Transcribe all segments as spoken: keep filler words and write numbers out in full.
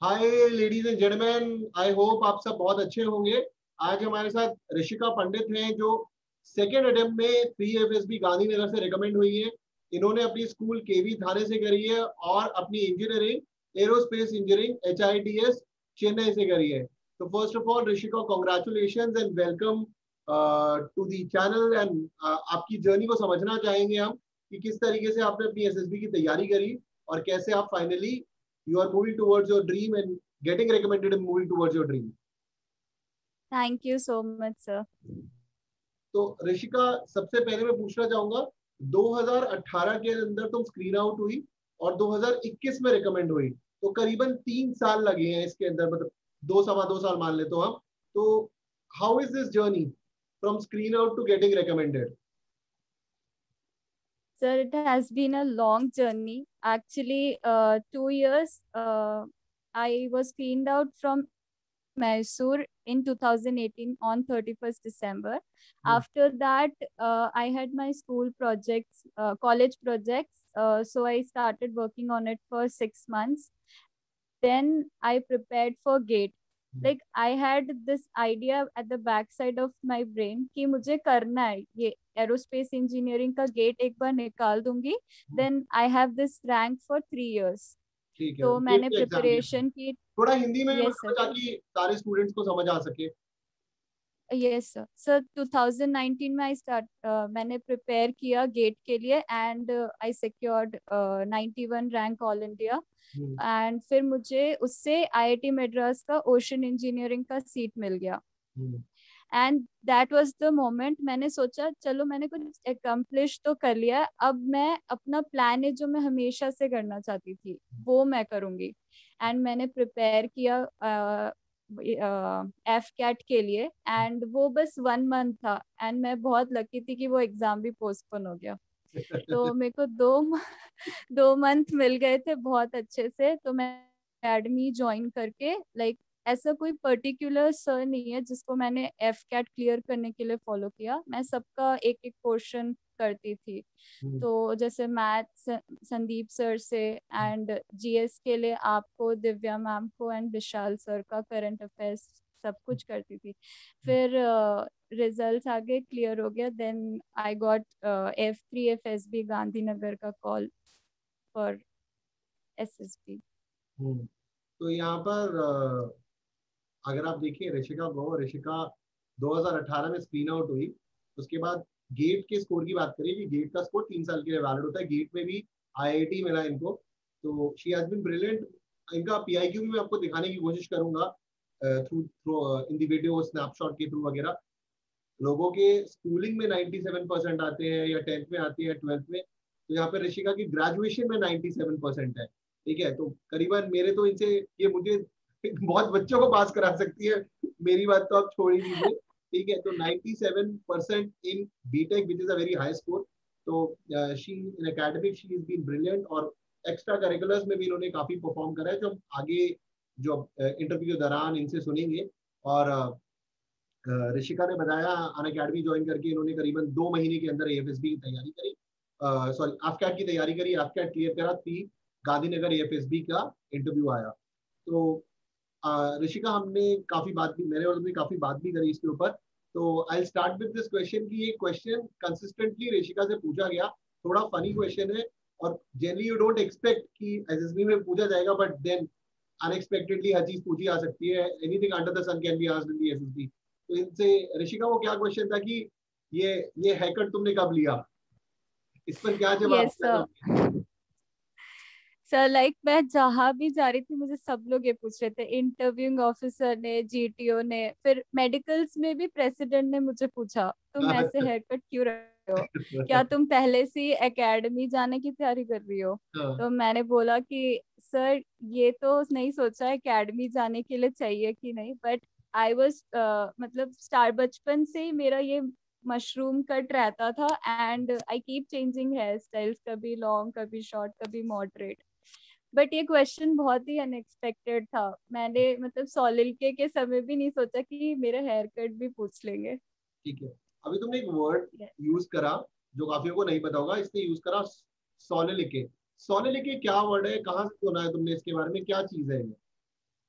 Hi ladies and gentleman, I hope आप सब बहुत अच्छे होंगे। आज हमारे साथ ऋषिका पंडित हैं जो सेकेंड अटेम्प्ट में प्री एफएसबी गांधीनगर से रिकमेंड हुई है। इन्होंने अपनी स्कूल केवी थाने से करी है और अपनी engineering aerospace engineering H I T S Chennai से करी है। तो first of all Rishika, congratulation and welcome to the channel. And आपकी जर्नी को समझना चाहेंगे हम कि किस तरीके से आपने अपनी एसएसबी की तैयारी करी और कैसे आप finally you are moving towards your dream and getting recommended and moving towards your dream. Thank you so much, sir. तो ऋषिका, सबसे पहले मैं पूछना चाहूंगा, दो हज़ार अठारह के अंदर तुम स्क्रीन आउट हुई और दो हज़ार इक्कीस में रिकमेंड हुई, तो करीबन तीन साल लगे हैं इसके अंदर, मतलब दो सवा दो साल मान ले तो हम। तो how is this journey from screen out to getting recommended? Sir, it has been a long journey. Actually, uh, two years uh, I was screened out from Mysore in two thousand eighteen on thirty-first December. Hmm. After that, uh, I had my school projects, uh, college projects. Uh, so I started working on it for six months. Then I prepared for GATE. Like I had this idea at the back side of my brain कि मुझे करना है ये aerospace engineering का gate एक बार निकाल दूंगी, then I have this rank for three years. ठीक है, तो मैंने गेट एग्जाम दिया था। प्रिपरेशन की। थोड़ा हिंदी में यस बताओ सर। ताकि सारे स्टूडेंट्स को समझ आ सके। Yes sir. Sir two thousand nineteen में आई स्टार्ट मैंने प्रिपेयर किया गेट के लिए and I secured ninety one rank all India. And फिर मुझे उससे आईआईटी मद्रास का ओशन इंजीनियरिंग का सीट मिल गया। And that was the moment मैंने सोचा चलो मैंने कुछ अकम्प्लिश तो कर लिया, अब मैं अपना प्लान है जो मैं हमेशा से करना चाहती थी वो मैं करूंगी। एंड मैंने प्रिपेयर किया एफ कैट के लिए एंड वो बस वन मंथ था एंड मैं बहुत लकी थी कि वो एग्जाम भी पोस्टपोन हो गया। तो मेरे को दो दो मंथ मिल गए थे बहुत अच्छे से। तो मैं एकेडमी ज्वाइन करके लाइक ऐसा कोई पर्टिकुलर सर नहीं है जिसको मैंने एफ कैट क्लियर करने के लिए फॉलो किया, मैं सबका एक एक पोर्शन करती थी। तो जैसे मैथ संदीप सर से एंड जीएस के लिए आपको दिव्या मैम को एंड विशाल सर का करंट अफेयर्स सब कुछ करती थी। फिर रिजल्ट्स uh, आगे क्लियर हो गया, then I got F three F S B Gandhinagar का कॉल फॉर एसएसबी। तो यहाँ पर uh, अगर आप देखिए ऋषिका को, ऋषिका दो हज़ार अठारह में स्क्रीन आउट हुई, उसके बाद गेट के स्कोर की बात करें कि गेट का स्कोर तीन साल के लिए वैलिड होता है। गेट में भी आईआईटी मिला इनको, तो शी हैज बीन ब्रिलियंट। इनका पीआईक्यू भी मैं आपको दिखाने की कोशिश करूंगा through through in the video snapshot के थ्रू वगैरह। लोगों के स्कूलिंग में सत्तानवे परसेंट आते हैं या टेंथ में आते हैं ट्वेल्थ में, तो यहाँ पे ऋषिका की ग्रेजुएशन में सत्तानवे परसेंट है। ठीक है, तो करीबन मेरे तो इनसे ये मुझे बहुत बच्चों को पास करा सकती है, मेरी बात तो आप छोड़ ही दीजिए। ठीक है, तो सत्तानवे percent in BTech which is a very high score. तो she in academic she is been brilliant और एक्स्ट्रा करिकुलर्स में भी इन्होंने काफी परफॉर्म करा है, जो हम आगे जो इंटरव्यू के दौरान इनसे सुनेंगे। और ऋषिका ने बताया अन अकेडमी ज्वाइन करके इन्होंने करीबन दो महीने के अंदर एएफएसबी की तैयारी करी, सॉरी एफकैट की तैयारी करी, एफकैट क्लियर करा, थी गांधीनगर एएफएसबी का इंटरव्यू आया। तो ऋषिका हमने काफी बात भी, मेरे और तुमने काफी बात भी करी इसके ऊपर। तो I start with this question कि ये क्वेश्चन कंसिस्टेंटली ऋषिका से पूछा गया, थोड़ा फनी क्वेश्चन है और जनरली यू डोंट एक्सपेक्ट कि एसएसबी में पूछा जाएगा, बट देन अनएक्सपेक्टेडली हर चीज पूछी जा सकती है। Anything under the sun can be asked in the SSB. तो इनसे ऋषिका वो क्या क्वेश्चन था कि ये ये हैकट तुमने कब लिया, इस पर क्या जवाब yes, दिया? सर लाइक मैं जहाँ भी जा रही थी मुझे सब लोग ये पूछ रहे थे, इंटरव्यूइंग ऑफिसर ने, जीटीओ ने, फिर मेडिकल्स में भी प्रेसिडेंट ने मुझे पूछा तुम ऐसे हेयर कट क्यों रहे हो, क्या तुम पहले से एकेडमी जाने की तैयारी कर रही हो? तो मैंने बोला कि सर ये तो नहीं सोचा एकेडमी जाने के लिए चाहिए कि नहीं, बट आई वाज मतलब स्टार बचपन से ही मेरा ये मशरूम कट रहता था and I keep changing hair styles, कभी लॉन्ग कभी शॉर्ट कभी मॉडरेट। बट ये क्वेश्चन बहुत ही अनएक्सपेक्टेड था, मैंने मतलब सॉलिल के के समय भी नहीं सोचा कि मेरा हेयर कट भी पूछ लेंगे। ठीक है, अभी तुमने एक वर्ड यूज करा जो काफियों को नहीं पता होगा, इसने यूज करा सोलिलिके। सोलिलिके क्या वर्ड है, कहाँ से सुना है तुमने, इसके बारे में क्या चीज है ये?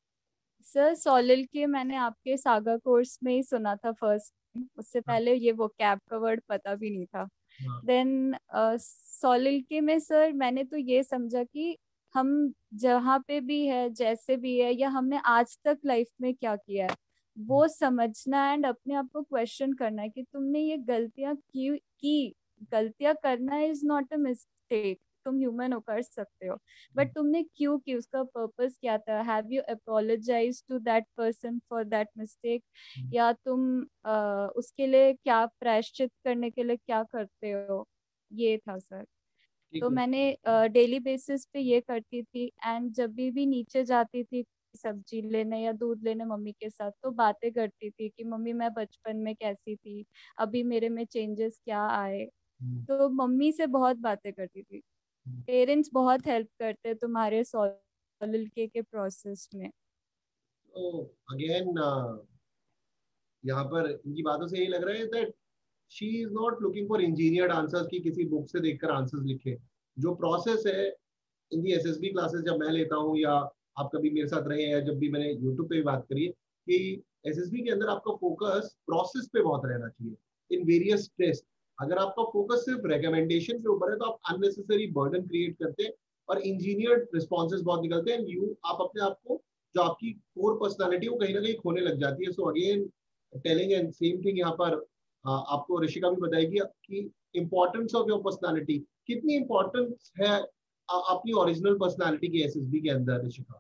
सर सॉलिल के मैंने आपके सागा कोर्स में ही सुना था फर्स्ट, उससे हाँ, पहले ये वो कैप का वर्ड पता भी नहीं था। हाँ, देन सॉलिल के में सर मैंने तो ये समझा कि हम जहाँ पे भी है, जैसे भी है, या हमने आज तक लाइफ में क्या किया है, वो समझना एंड अपने आप को क्वेश्चन करना है कि तुमने ये गलतियां की की गलतियां करना इज नॉट अ मिस्टेक, तुम ह्यूमन हो, कर सकते हो, बट तुमने क्यों की, उसका पर्पस क्या था, have you apologise to that person for that mistake, या तुम uh, उसके लिए क्या प्रायश्चित करने के लिए क्या करते हो, ये था सर। ठीक तो है। मैंने डेली बेसिस पे ये करती थी, एंड जब भी भी नीचे जाती थी सब्जी लेने या दूध लेने मम्मी के साथ, तो बातें करती थी कि मम्मी मैं बचपन में कैसी थी, अभी मेरे में चेंजेस क्या आए। हम्म, तो मम्मी से बहुत बातें करती थी। हम्म। पेरेंट्स बहुत हेल्प करते हैं तुम्हारे सॉलिल के के प्रोसेस में। तो अगेन यहाँ पर इनकी बातों से यही लग रहा है that she is not looking for engineered answers की किसी बुक से देखकर आंसर्स लिखे। जो प्रोसेस है इन दी एसएसबी क्लासेस जब मैं लेता हूँ, या आप कभी मेरे साथ रहे हैं, जब भी मैंने यूट्यूब पे भी बात करी है कि एसएसबी के अंदर आपका फोकस प्रोसेस पे बहुत रहना चाहिए इन वेरियस टेस्ट। अगर आपका फोकस सिर्फ रिकमेंडेशन के ऊपर है तो आप अननेसेसरी बर्डन क्रिएट करते हैं और इंजीनियर्ड रिस्पॉन्सेज बहुत निकलते हैं। यू आप अपने आप को, जो आपकी कोर पर्सनालिटी वो कहीं ना कहीं खोने लग जाती है। So again telling and same thing यहाँ पर आ, आपको ऋषिका भी बताएगी कि इम्पोर्टेंस ऑफ योर पर्सनालिटी कितनी इंपॉर्टेंस है आ, अपनी ओरिजिनल पर्सनालिटी की एसएसबी के अंदर ऋषिका।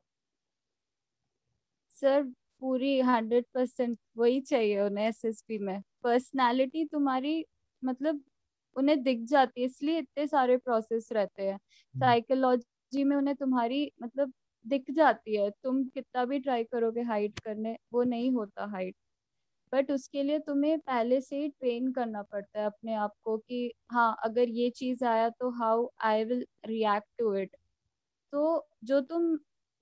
सर पूरी हंड्रेड परसेंट वही चाहिए उन्हें एसएसपी में, पर्सनालिटी तुम्हारी, मतलब उन्हें दिख जाती है, इसलिए इतने सारे प्रोसेस रहते हैं हम्म, साइकोलॉजी में, उन्हें तुम्हारी मतलब दिख जाती है, तुम कितना भी ट्राई करोगे हाइड करने, वो नहीं होता हाइड। बट उसके लिए तुम्हें पहले से ही ट्रेन करना पड़ता है अपने आप को कि हाँ अगर ये चीज आया तो how I will react to it. तो जो तुम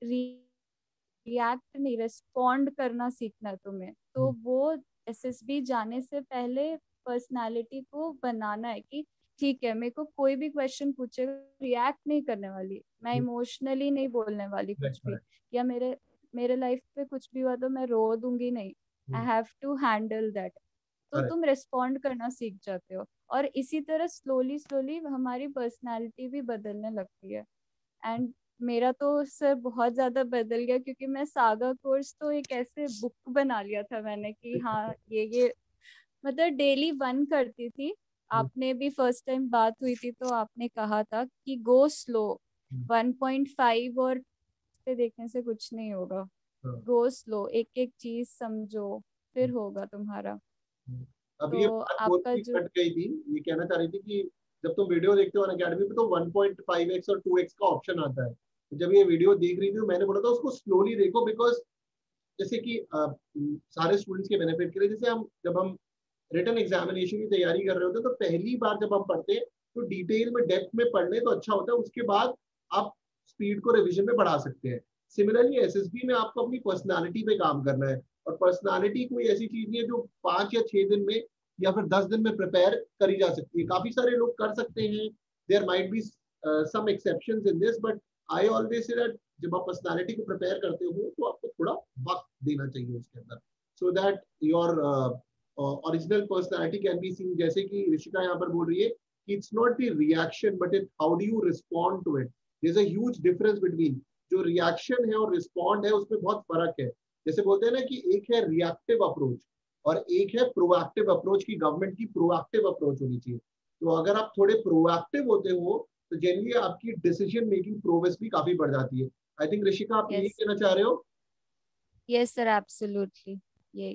रिएक्ट नहीं, रिस्पॉन्ड करना सीखना है तुम्हें, तो हम्म, वो एसएसबी जाने से पहले पर्सनालिटी को बनाना है कि ठीक है मेरे को कोई भी क्वेश्चन पूछे, रिएक्ट नहीं करने वाली मैं, हम्म, इमोशनली नहीं बोलने वाली right, कुछ भी, right, या मेरे मेरे लाइफ पे कुछ भी हुआ तो मैं रो दूंगी नहीं, I hmm, have to handle that. तो correct, तुम रिस्पॉन्ड करना सीख जाते हो, और इसी तरह स्लोली स्लोली हमारी पर्सनालिटी भी बदलने लगती है। एंड मेरा तो सर बहुत ज्यादा बदल गया, क्योंकि मैं सागा कोर्स तो एक ऐसे बुक बना लिया था मैंने कि हाँ ये ये मतलब डेली वन करती थी। हम्म, आपने भी फर्स्ट टाइम बात हुई थी तो आपने कहा था कि go slow, hmm, one point five और पे देखने से कुछ नहीं होगा, हाँ, गो स्लो, एक एक चीज समझो, फिर होगा तुम्हारा। हम्म। अब तो ये बात बोल आपका के जो, कट गई थी। ये कहना चाह रही थी कि जब तुम वीडियो देखते हो अकेडमी पे तो वन पॉइंट फाइव एक्स और टू एक्स का ऑप्शन आता है। तो जब ये वीडियो देख रही थी तो मैंने बोला था उसको स्लोली देखो, बिकॉज जैसे कि अ, सारे स्टूडेंट्स के बेनिफिट के लिए, जैसे हम जब हम रिटन एग्जामिनेशन की तैयारी कर रहे होते हैं तो पहली बार जब हम पढ़ते हैं तो डिटेल में डेप्थ में पढ़ लें तो अच्छा होता है, उसके बाद आप स्पीड को रिवीजन में बढ़ा सकते हैं। सिमिलरली एसएसबी में आपको अपनी पर्सनालिटी पे काम करना है, और पर्सनालिटी कोई ऐसी चीज नहीं है जो पांच या छह दिन में या फिर दस दिन में प्रिपेयर करी जा सकती है। काफी सारे लोग कर सकते हैं, there might be some exceptions in this, but I always say that जब आप पर्सनालिटी को प्रिपेयर करते हो तो आपको थोड़ा वक्त देना चाहिए उसके अंदर, so that your original personality can be seen. जैसे कि ऋषिका यहाँ पर बोल रही है कि it's not the reaction but it how do you respond to it. There is a huge difference between जो रिएक्शन है और रिस्पॉन्ड है, उसमें बहुत फर्क है। जैसे बोलते हैं ना कि एक है रिएक्टिव अप्रोच और एक है प्रोएक्टिव अप्रोच, की गवर्नमेंट की प्रोएक्टिव अप्रोच होनी चाहिए। तो अगर आप थोड़े प्रोएक्टिव होते हो तो जनरली आपकी डिसीजन मेकिंग प्रोग्रेस भी काफी बढ़ जाती है। आई थिंक ऋषिका आप यही यस कहना चाह रहे हो। यस सर एब्सोल्युटली, ये।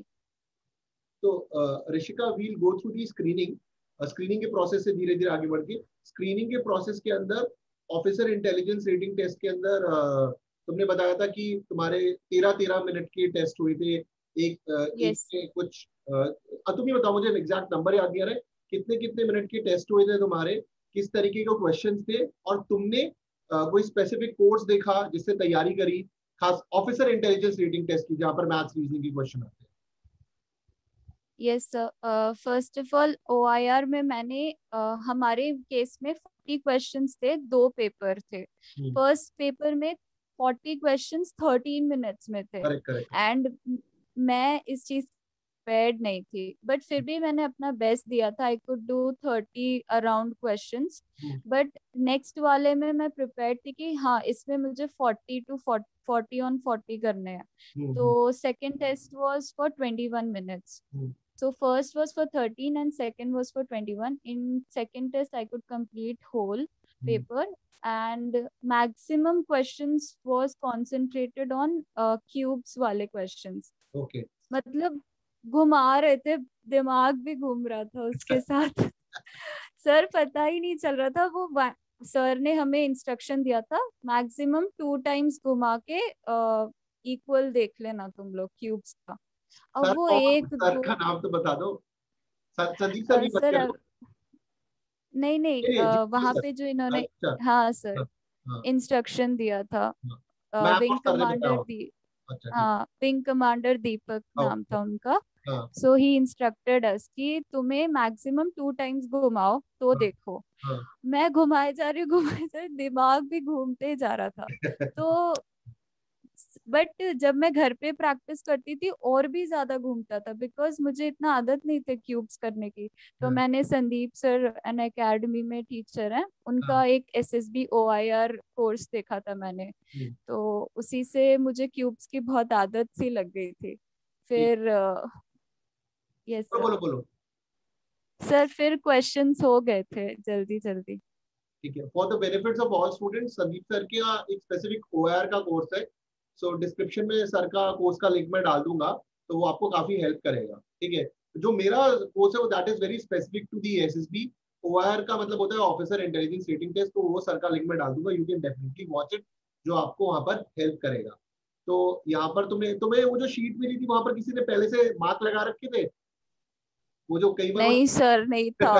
तो Rishika will go through the screening. Screening के प्रोसेस से धीरे धीरे आगे बढ़ के, स्क्रीनिंग के प्रोसेस के अंदर ऑफिसर इंटेलिजेंस रेटिंग टेस्ट के अंदर uh, तुमने बताया था कि तुम्हारे तेरह तेरह मिनट के टेस्ट हुए थे। एक uh, एक यस में कुछ uh, तुम ही बताओ, मुझे एग्जैक्ट नंबर याद नहीं आ रहा है, कितने कितने मिनट के टेस्ट हुए थे तुम्हारे, किस तरीके के क्वेश्चंस थे, और तुमने uh, कोई स्पेसिफिक कोर्स देखा जिससे तैयारी करी, खास ऑफिसर इंटेलिजेंस रेटिंग टेस्ट की जहाँ पर मैथ्स रीजनिंग के क्वेश्चन आते हैं। Yes sir, first of all OIR में मैंने uh, हमारे केस में फोर्टी क्वेश्चंस थे, दो पेपर थे। हम्म, फर्स्ट पेपर में फोर्टी क्वेश्चंस थर्टीन मिनट्स में थे करेक्ट करेक्ट एंड मैं इस चीज प्रिपेयर्ड नहीं थी, बट फिर भी मैंने अपना बेस्ट दिया था। I could do thirty around questions, but next वाले में मैं प्रिपेयर्ड थी कि हाँ इसमें मुझे forty to forty on forty करने हैं। तो second test was for twenty one minutes. So first was for thirteen and second was for twenty-one. In second test, I could complete whole paper and maximum questions was concentrated on uh, cubes वाले questions. Okay. मतलब घुमा रहे थे, दिमाग भी घूम रहा था उसके साथ. सर पता ही नहीं चल रहा था. वो सर ने हमें इंस्ट्रक्शन दिया था मैक्सिमम टू टाइम्स घुमा के इक्वल uh, देख लेना तुम लोग क्यूब्स का. अब वो एक सर का नाम तो बता दो. संदीप सर भी मत सर करो. नहीं नहीं आ, वहाँ पे जो इन्होंने अच्छा, हाँ सर हाँ, इंस्ट्रक्शन दिया था. विंग कमांडर दी हाँ विंग कमांडर दीपक नाम था उनका. सो ही इंस्ट्रक्टेड अस कि तुम्हें मैक्सिमम टू टाइम्स घुमाओ तो हाँ, देखो. हाँ, मैं घुमाए जा रही हूँ घुमाए जा रही, दिमाग भी घूमते जा रहा था. तो बट जब मैं घर पे प्रैक्टिस करती थी और भी ज्यादा घूमता था, बिकॉज मुझे इतना आदत नहीं थे क्यूब्स करने की. तो मैंने संदीप सर एन एकेडमी में टीचर हैं, उनका एक S S B O I R course देखा था मैंने. तो उसी से मुझे क्यूब्स की बहुत आदत सी लग गई थी. फिर यस सर बोलो बोलो सर फिर क्वेश्चंस हो गए थे जल्दी जल्दी. ठीक है. For the benefits of all students, Sandeep sir का एक स्पेसिफिक ओ आई आर का कोर्स है. सो so, डिस्क्रिप्शन में सर का कोर्स का लिंक मैं डाल दूंगा, तो वो आपको काफी हेल्प करेगा. ठीक है. जो मेरा कोर्स है वो that is very specific to the S S B. O I R का मतलब होता है ऑफिसर इंटेलिजेंस रेटिंग टेस्ट. तो वो सर का लिंक मैं डाल दूंगा, you can definitely watch it, जो आपको वहां पर हेल्प करेगा. तो यहाँ पर तुम्हें तुम्हें वो जो शीट मिली थी वहां पर किसी ने पहले से मार्क लगा रखे थे? वो जो कई बार नहीं सर नहीं था.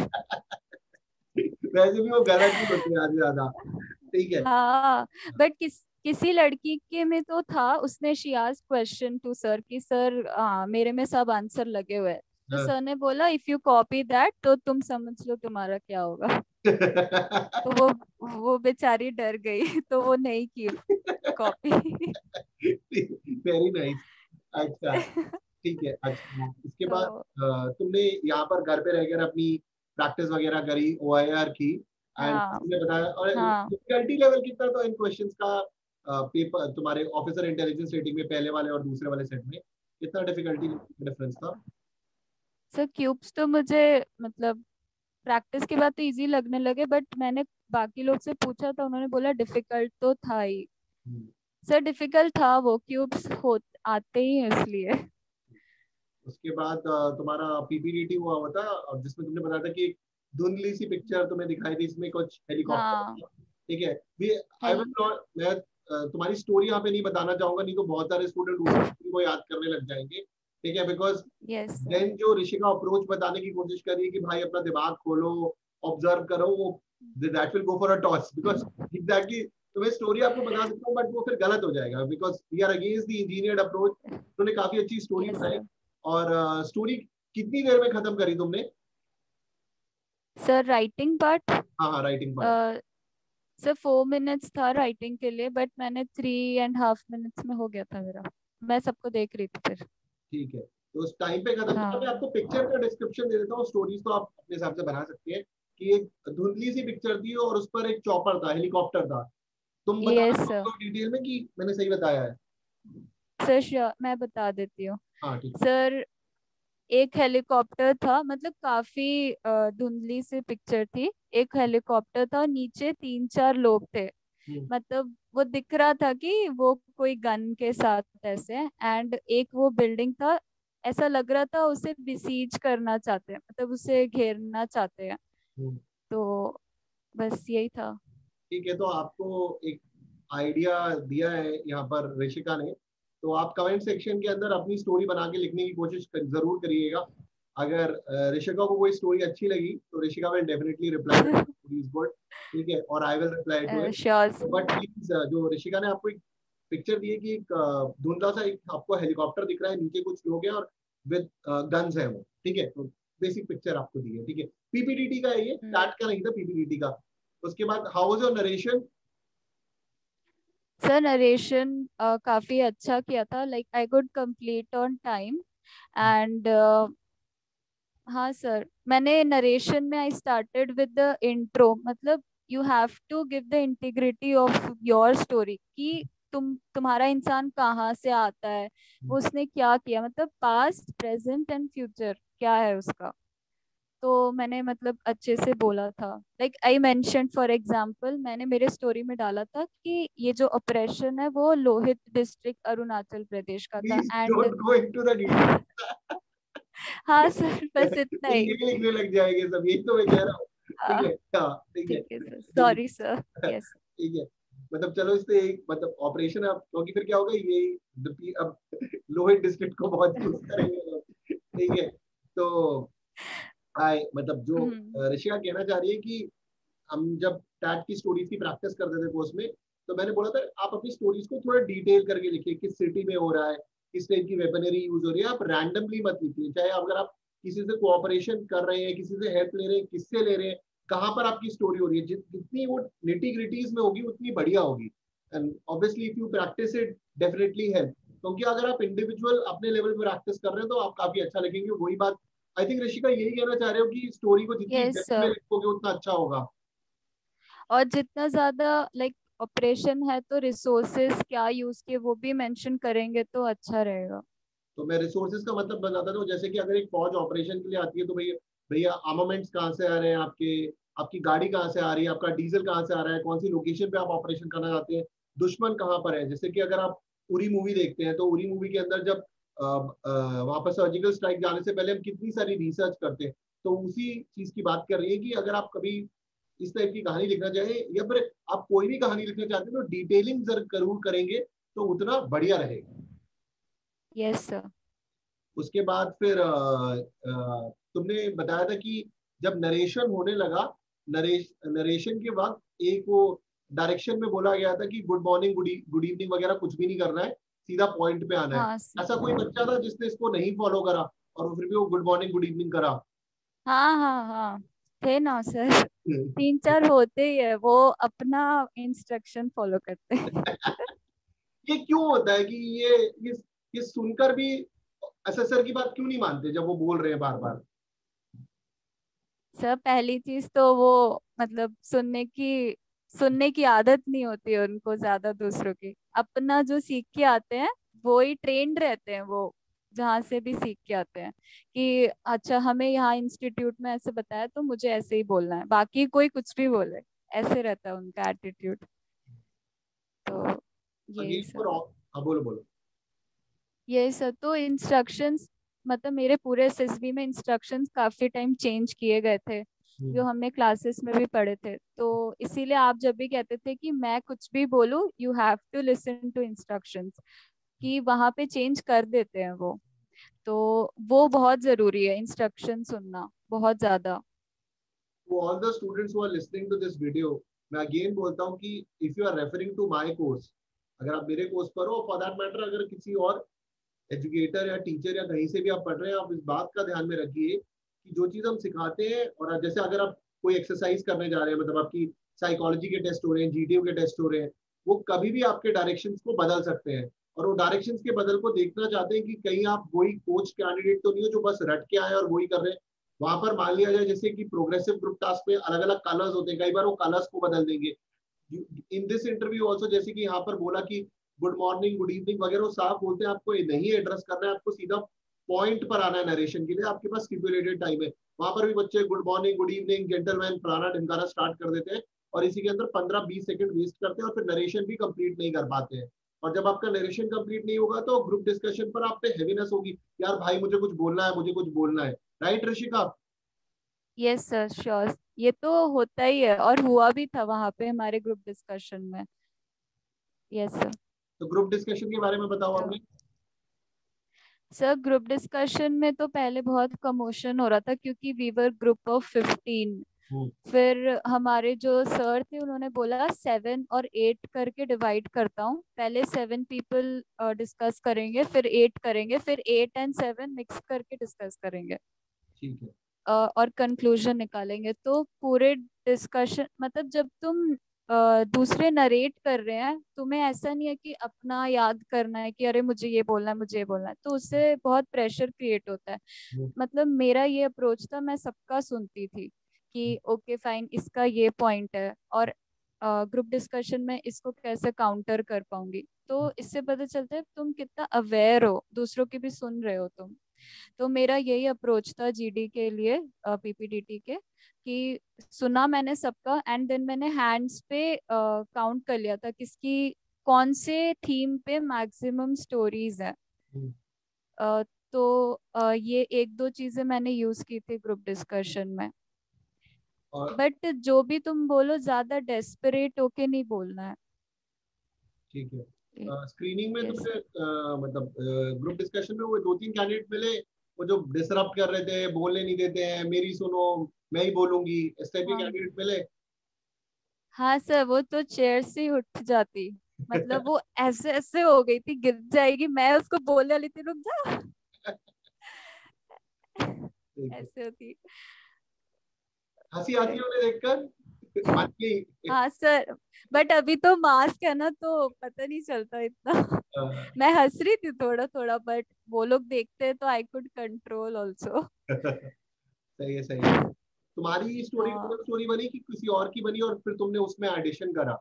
वैसे भी वो गलत ही होते हैं आधे ज्यादा. ठीक है. हाँ बट किस किसी लड़की के में तो था, उसने she asked question to sir कि सर हाँ मेरे में सब आंसर लगे हुए हैं. तो सर ने बोला इफ यू कॉपी दैट तो तुम समझ लो तुम्हारा क्या होगा. तो वो वो बेचारी डर गई तो वो नहीं की कॉपी. Very nice. अच्छा ठीक है. अच्छा इसके तो, बाद तुमने यहाँ पर घर पे रहकर अपनी प्रैक्टिस वगैरह करी ओ आई आर की, एंड हाँ, तुमने बताया. और डिफिकल्टी लेवल कितना था इन क्वेश्चंस का? पेपर तुम्हारे ऑफिसर इंटेलिजेंस रेटिंग में पहले वाले और दूसरे वाले सेट में कितना डिफिकल्टी डिफरेंस था? सर क्यूब्स तो मुझे मतलब प्रैक्टिस के बाद तो इजी लगने लगे, बट मैंने बाकी लोग से पूछा था, उन्होंने बोला डिफिकल्ट तो था ही. सर डिफिकल्ट था, वो क्यूब्स हो आते ही हैं इसलिए. उसके बाद तुम्हारा पी पी डी टी हुआ होता, और जिसमें तुमने बताया था कि धुंधली सी पिक्चर तुम्हें दिखाई दी, इसमें कुछ हेलीकॉप्टर. ठीक है. भी आई विल नॉट, मैं तुम्हारी स्टोरी यहाँ पे नहीं बताना चाहूंगा, नहीं तो बहुत सारे स्टूडेंट उस स्टोरी को याद करने लग जाएंगे. ठीक है. बिकॉज देन जो ऋषिका अप्रोच बताने की कोशिश करी कि भाई अपना दिमाग खोलो, ऑब्जर्व करो, वो that will go for a toss. Because exactly तुम्हें स्टोरी आपको बता सकता हूँ, बट वो फिर गलत हो जाएगा, because we are against the engineered approach. उन्होंने काफी अच्छी स्टोरी बनाई. और स्टोरी uh, कितनी देर में खत्म करी तुमने? सर राइटिंग पार्ट, हाँ हाँ writing part sir four minutes था राइटिंग के लिए, बट मैंने थ्री एंड हाफ मिनट्स में हो गया था मेरा. मैं सबको देख रही थी फिर. ठीक है. तो उस टाइम पे खत्म. हाँ. तो मैं आपको पिक्चर का डिस्क्रिप्शन दे देता हूँ. स्टोरीज तो आप अपने हिसाब से बना सकते हैं. कि एक धुंधली सी पिक्चर थी और उस पर एक चॉपर था, हेलीकॉप्टर था. तुम बता yes, दो डिटेल में कि मैंने सही बताया है. सर मैं बता देती हूँ. हाँ ठीक. सर एक हेलीकॉप्टर था, मतलब काफी धुंधली सी पिक्चर थी. एक हेलीकॉप्टर था, नीचे तीन चार लोग थे. मतलब वो दिख रहा था कि वो कोई गन के साथ ऐसे, एंड एक वो बिल्डिंग था, ऐसा लग रहा था उसे बिसीज करना चाहते हैं, मतलब उसे घेरना चाहते हैं. तो बस यही था. ठीक है. तो आपको एक आइडिया दिया है यहाँ पर ऋषिका ने. तो आप कमेंट सेक्शन के अंदर अपनी स्टोरी बना के लिखने की कोशिश कर, जरूर करिएगा. अगर ऋषिका को कोई स्टोरी अच्छी लगी तो Rishika will definitely reply is good. ठीक है. और I will reply to it. But please, जो ऋषिका ने आपको एक पिक्चर दी है कि एक धुंधला सा एक आपको हेलीकॉप्टर दिख रहा है, नीचे कुछ लोग हैं और विद गन्स है वो. ठीक है. तो बेसिक पिक्चर आपको दी है. ठीक है. पी पी डी टी का है ये, टैट का नहीं था, पी पी डी टी का. उसके बाद how was your narration? Sir narration काफी अच्छा किया था, like I could complete on time and हाँ सर, मैंने नरेशन में I started with the intro, मतलब you have to give the integrity of your story कि तुम तुम्हारा इंसान कहाँ से आता है, उसने क्या किया, मतलब पास्ट प्रेजेंट एंड फ्यूचर क्या है उसका। तो मैंने मतलब अच्छे से बोला था, like I mention for example, मैंने मेरे स्टोरी में डाला था कि ये जो ऑपरेशन है वो लोहित डिस्ट्रिक्ट अरुणाचल प्रदेश का था please and don't go into the detail. हाँ सर, बस इतना ही। ये लिखने लग जाएंगे सब, यही तो मैं कह रहा हूँ। ठीक हाँ है, हाँ ठीक है। ठीक है सर, ठीक सॉरी सर। है, यस। ठीक है। मतलब चलो इससे एक मतलब ऑपरेशन अब, क्योंकि फिर क्या होगा ये the P- अब लोहित डिस्ट्रिक्ट को बहुत यूज करेंगे लोग। ठीक है। तो आए मतलब जो हम्म। अ, ऋषिका कहना चाह रही है कि हम जब टैट की स्टोरीज की प्रैक्टिस करते थे कोर्स में, तो मैंने बोला था आप अपनी स्टोरीज को थोड़ा डिटेल करके लिखिए, किस सिटी में हो रहा है, किस टाइप की वेपनरी यूज हो रही है। आप रैंडमली मत लिखिए, चाहे अगर आप किसी से कोऑपरेशन कर रहे हैं, किसी से हेल्प ले रहे हैं, किससे ले रहे हैं, कहाँ पर आपकी स्टोरी हो रही है, जित- जितनी वो निटी ग्रिटीज में होगी उतनी बढ़िया होगी। And obviously if you practise it definitely help, क्योंकि अगर आप इंडिविजुअल अपने लेवल पर प्रैक्टिस कर रहे हैं तो आप काफी अच्छा लिखेंगे। वही बात आई थिंक ऋषिका यही कहना चाह रहे हो कि स्टोरी को जितनी यस डेप्थ में सर, लिखोगे उतना अच्छा होगा। और जितना ज्यादा लाइक ऑपरेशन है तो रिसोर्सेस क्या यूज किए वो भी मेंशन करेंगे तो अच्छा रहेगा। तो मैं रिसोर्सेज का मतलब बताता हूँ, जैसे कि अगर एक फौज ऑपरेशन के लिए आती है तो भैया भैया आर्मामेंट्स कहाँ से आ रहे हैं आपके, आपकी गाड़ी कहाँ से आ रही है, आपका डीजल कहाँ से आ रहा है, कौन सी लोकेशन पे आप ऑपरेशन करना चाहते हैं, दुश्मन कहाँ पर है। जैसे कि अगर आप उरी मूवी देखते हैं तो उरी मूवी के अंदर जब वहां पर सर्जिकल स्ट्राइक जाने से पहले हम कितनी सारी रिसर्च करते हैं। तो उसी चीज की बात कर रही है कि अगर आप कभी इस टाइप की कहानी लिखना चाहें या फिर आप कोई भी कहानी लिखना चाहते हैं तो डिटेलिंग जरूर करेंगे तो उतना बढ़िया रहेगा। Yes sir. उसके बाद फिर अ, अ, तुमने बताया था कि जब नरेशन होने लगा, नरेश नरेशन के वक्त एक वो डायरेक्शन में बोला गया था कि good morning good good evening वगैरह कुछ भी नहीं करना है, सीधा पॉइंट पे आना है। हाँ सर। ऐसा कोई बच्चा था जिसने इसको नहीं फॉलो करा और फिर भी वो गुड मॉर्निंग गुड इवनिंग करा? हाँ हाँ हाँ, थे ना सर, तीन चार होते ही है, वो अपना इंस्ट्रक्शन फॉलो करते हैं। ये क्यों होता है कि ये ये, ये सुनकर भी एसएसआर की बात क्यों नहीं मानते जब वो बोल रहे हैं बार बार? सर पहली चीज तो वो मतलब सुनने की सुनने की आदत नहीं होती है उनको ज्यादा दूसरों की, अपना जो सीख के आते हैं वो ही ट्रेंड रहते हैं, वो जहाँ से भी सीख के आते हैं कि अच्छा हमें यहाँ इंस्टीट्यूट में ऐसे बताया तो मुझे ऐसे ही बोलना है, बाकी कोई कुछ भी बोले, ऐसे रहता है उनका एटीट्यूड। तो यही अगेन फॉर, सब। हाँ बोलो बोलो। यही सब तो इंस्ट्रक्शंस, मतलब मेरे पूरे एसएसबी में इंस्ट्रक्शंस काफी टाइम चेंज किए गए थे, जो हम्म। हमने क्लासेस में भी पढ़े थे, तो इसीलिए आप जब भी कहते थे कि मैं कुछ भी बोलूं you have to listen to instructions, कि वहां पे चेंज कर देते हैं वो, तो वो बहुत जरूरी है, इंस्ट्रक्शन सुनना बहुत ज्यादा। To all the students who are listening to this video, मैं अगेन बोलता हूँ कि if you are referring to my course, अगर आप मेरे कोर्स पर हो, फॉर दैट मैटर अगर किसी और एजुकेटर या टीचर या कहीं से भी आप पढ़ रहे हैं, आप इस बात का ध्यान में रखिए कि जो चीज हम सिखाते हैं, और जैसे अगर आप कोई एक्सरसाइज करने जा रहे हैं, मतलब आपकी साइकोलॉजी के टेस्ट हो रहे हैं, जीटीयू के टेस्ट हो रहे हैं, वो कभी भी आपके डायरेक्शंस को बदल सकते हैं। और वो डायरेक्शंस के बदल को देखना चाहते हैं कि कहीं आप वही कोच कैंडिडेट तो नहीं हो जो बस रट के आए और वही कर रहे हैं। वहां पर मान लिया जाए जैसे कि प्रोग्रेसिव ग्रुप टास्क में अलग अलग कलर्स होते हैं, कई बार वो कलर्स को बदल देंगे। इन दिस इंटरव्यू ऑल्सो, जैसे कि यहाँ पर बोला कि गुड मॉर्निंग गुड इवनिंग वगैरह, वो साफ बोलते हैं आपको ये नहीं एड्रेस करना है, आपको सीधा पॉइंट पर आना है नरेशन के लिए, आपके पास स्टिपुलेटेड टाइम है। वहां पर भी बच्चे good morning good evening gentleman फलाना ढिमकाना स्टार्ट कर देते हैं और इसी के अंदर पंद्रह बीस सेकंड वेस्ट करते हैं और फिर नरेशन भी कंप्लीट नहीं कर पाते हैं। और जब आपका नरेशन कंप्लीट नहीं होगा तो ग्रुप डिस्कशन पर आप पे हैवीनेस होगी, यार भाई मुझे कुछ बोलना है, मुझे कुछ बोलना है। Right Rishika? Yes sir, sure, ये तो होता ही है और हुआ भी था वहां पे हमारे ग्रुप डिस्कशन में। Yes sir. तो ग्रुप डिस्कशन के बारे में बताओ तो आपने। सर ग्रुप डिस्कशन में तो पहले बहुत कमोशन हो रहा था क्योंकि we were group of fifteen, hmm. फिर हमारे जो सर थे उन्होंने बोला सेवन और एट करके डिवाइड करता हूँ, पहले सेवन पीपल डिस्कस करेंगे, फिर एट करेंगे, फिर एट एंड सेवन मिक्स करके डिस्कस करेंगे ठीक है। अ, और कंक्लूजन निकालेंगे। तो पूरे डिस्कशन मतलब जब तुम अ, दूसरे नरेट कर रहे हैं, तुम्हें ऐसा नहीं है कि अपना याद करना है कि अरे मुझे ये बोलना है, मुझे ये बोलना है, तो उससे बहुत प्रेशर क्रिएट होता है। हम्म, मतलब मेरा ये अप्रोच था, मैं सबका सुनती थी कि ओके फाइन, इसका ये पॉइंट है और ग्रुप डिस्कशन में इसको कैसे काउंटर कर पाऊंगी। तो इससे पता चलता है तुम कितना अवेयर हो, दूसरों की भी सुन रहे हो तुम। तो मेरा यही अप्रोच था जीडी के लिए, पीपीडीटी के, कि सुना मैंने सबका एंड देन मैंने हैंड्स पे काउंट कर लिया था किसकी कौन से थीम पे मैक्सिमम स्टोरीज है। हम्म। अ, तो अ, ये एक दो चीजें मैंने यूज की थी ग्रुप डिस्कशन में। और बट जो भी तुम बोलो, ज्यादा डेस्परेट होके नहीं बोलना है। ठीक है, स्क्रीनिंग में यस। तुमने अ, मतलब ग्रुप डिस्कशन में वो दो तीन कैंडिडेट मिले, वो जो डिसरप्ट कर रहे थे, बोलने नहीं देते हैं, मेरी सुनो, मैं ही बोलूंगी, इस टाइप के हाँ कैंडिडेट मिले? हाँ सर, वो तो चेयर से ही उठ जाती। मतलब वो ऐसे ऐसे हो गई थी, गिर जाएगी, मैं उसको बोलने वाली थी रुक जा। ठीक है। ऐसे होती। हंसी आती है उन्हें देखकर, मान के। हाँ सर, बट अभी तो मास्क है ना, तो पता नहीं चलता इतना। मैं हंस रही थी थोड़ा थोड़ा, बट वो लोग देखते हैं तो आई कुड कंट्रोल ऑल्सो। सही है, सही है। तुम्हारी स्टोरी हाँ ओरिजिनल स्टोरी बनी कि किसी और की बनी, और फिर तुमने उसमें एडिशन करा?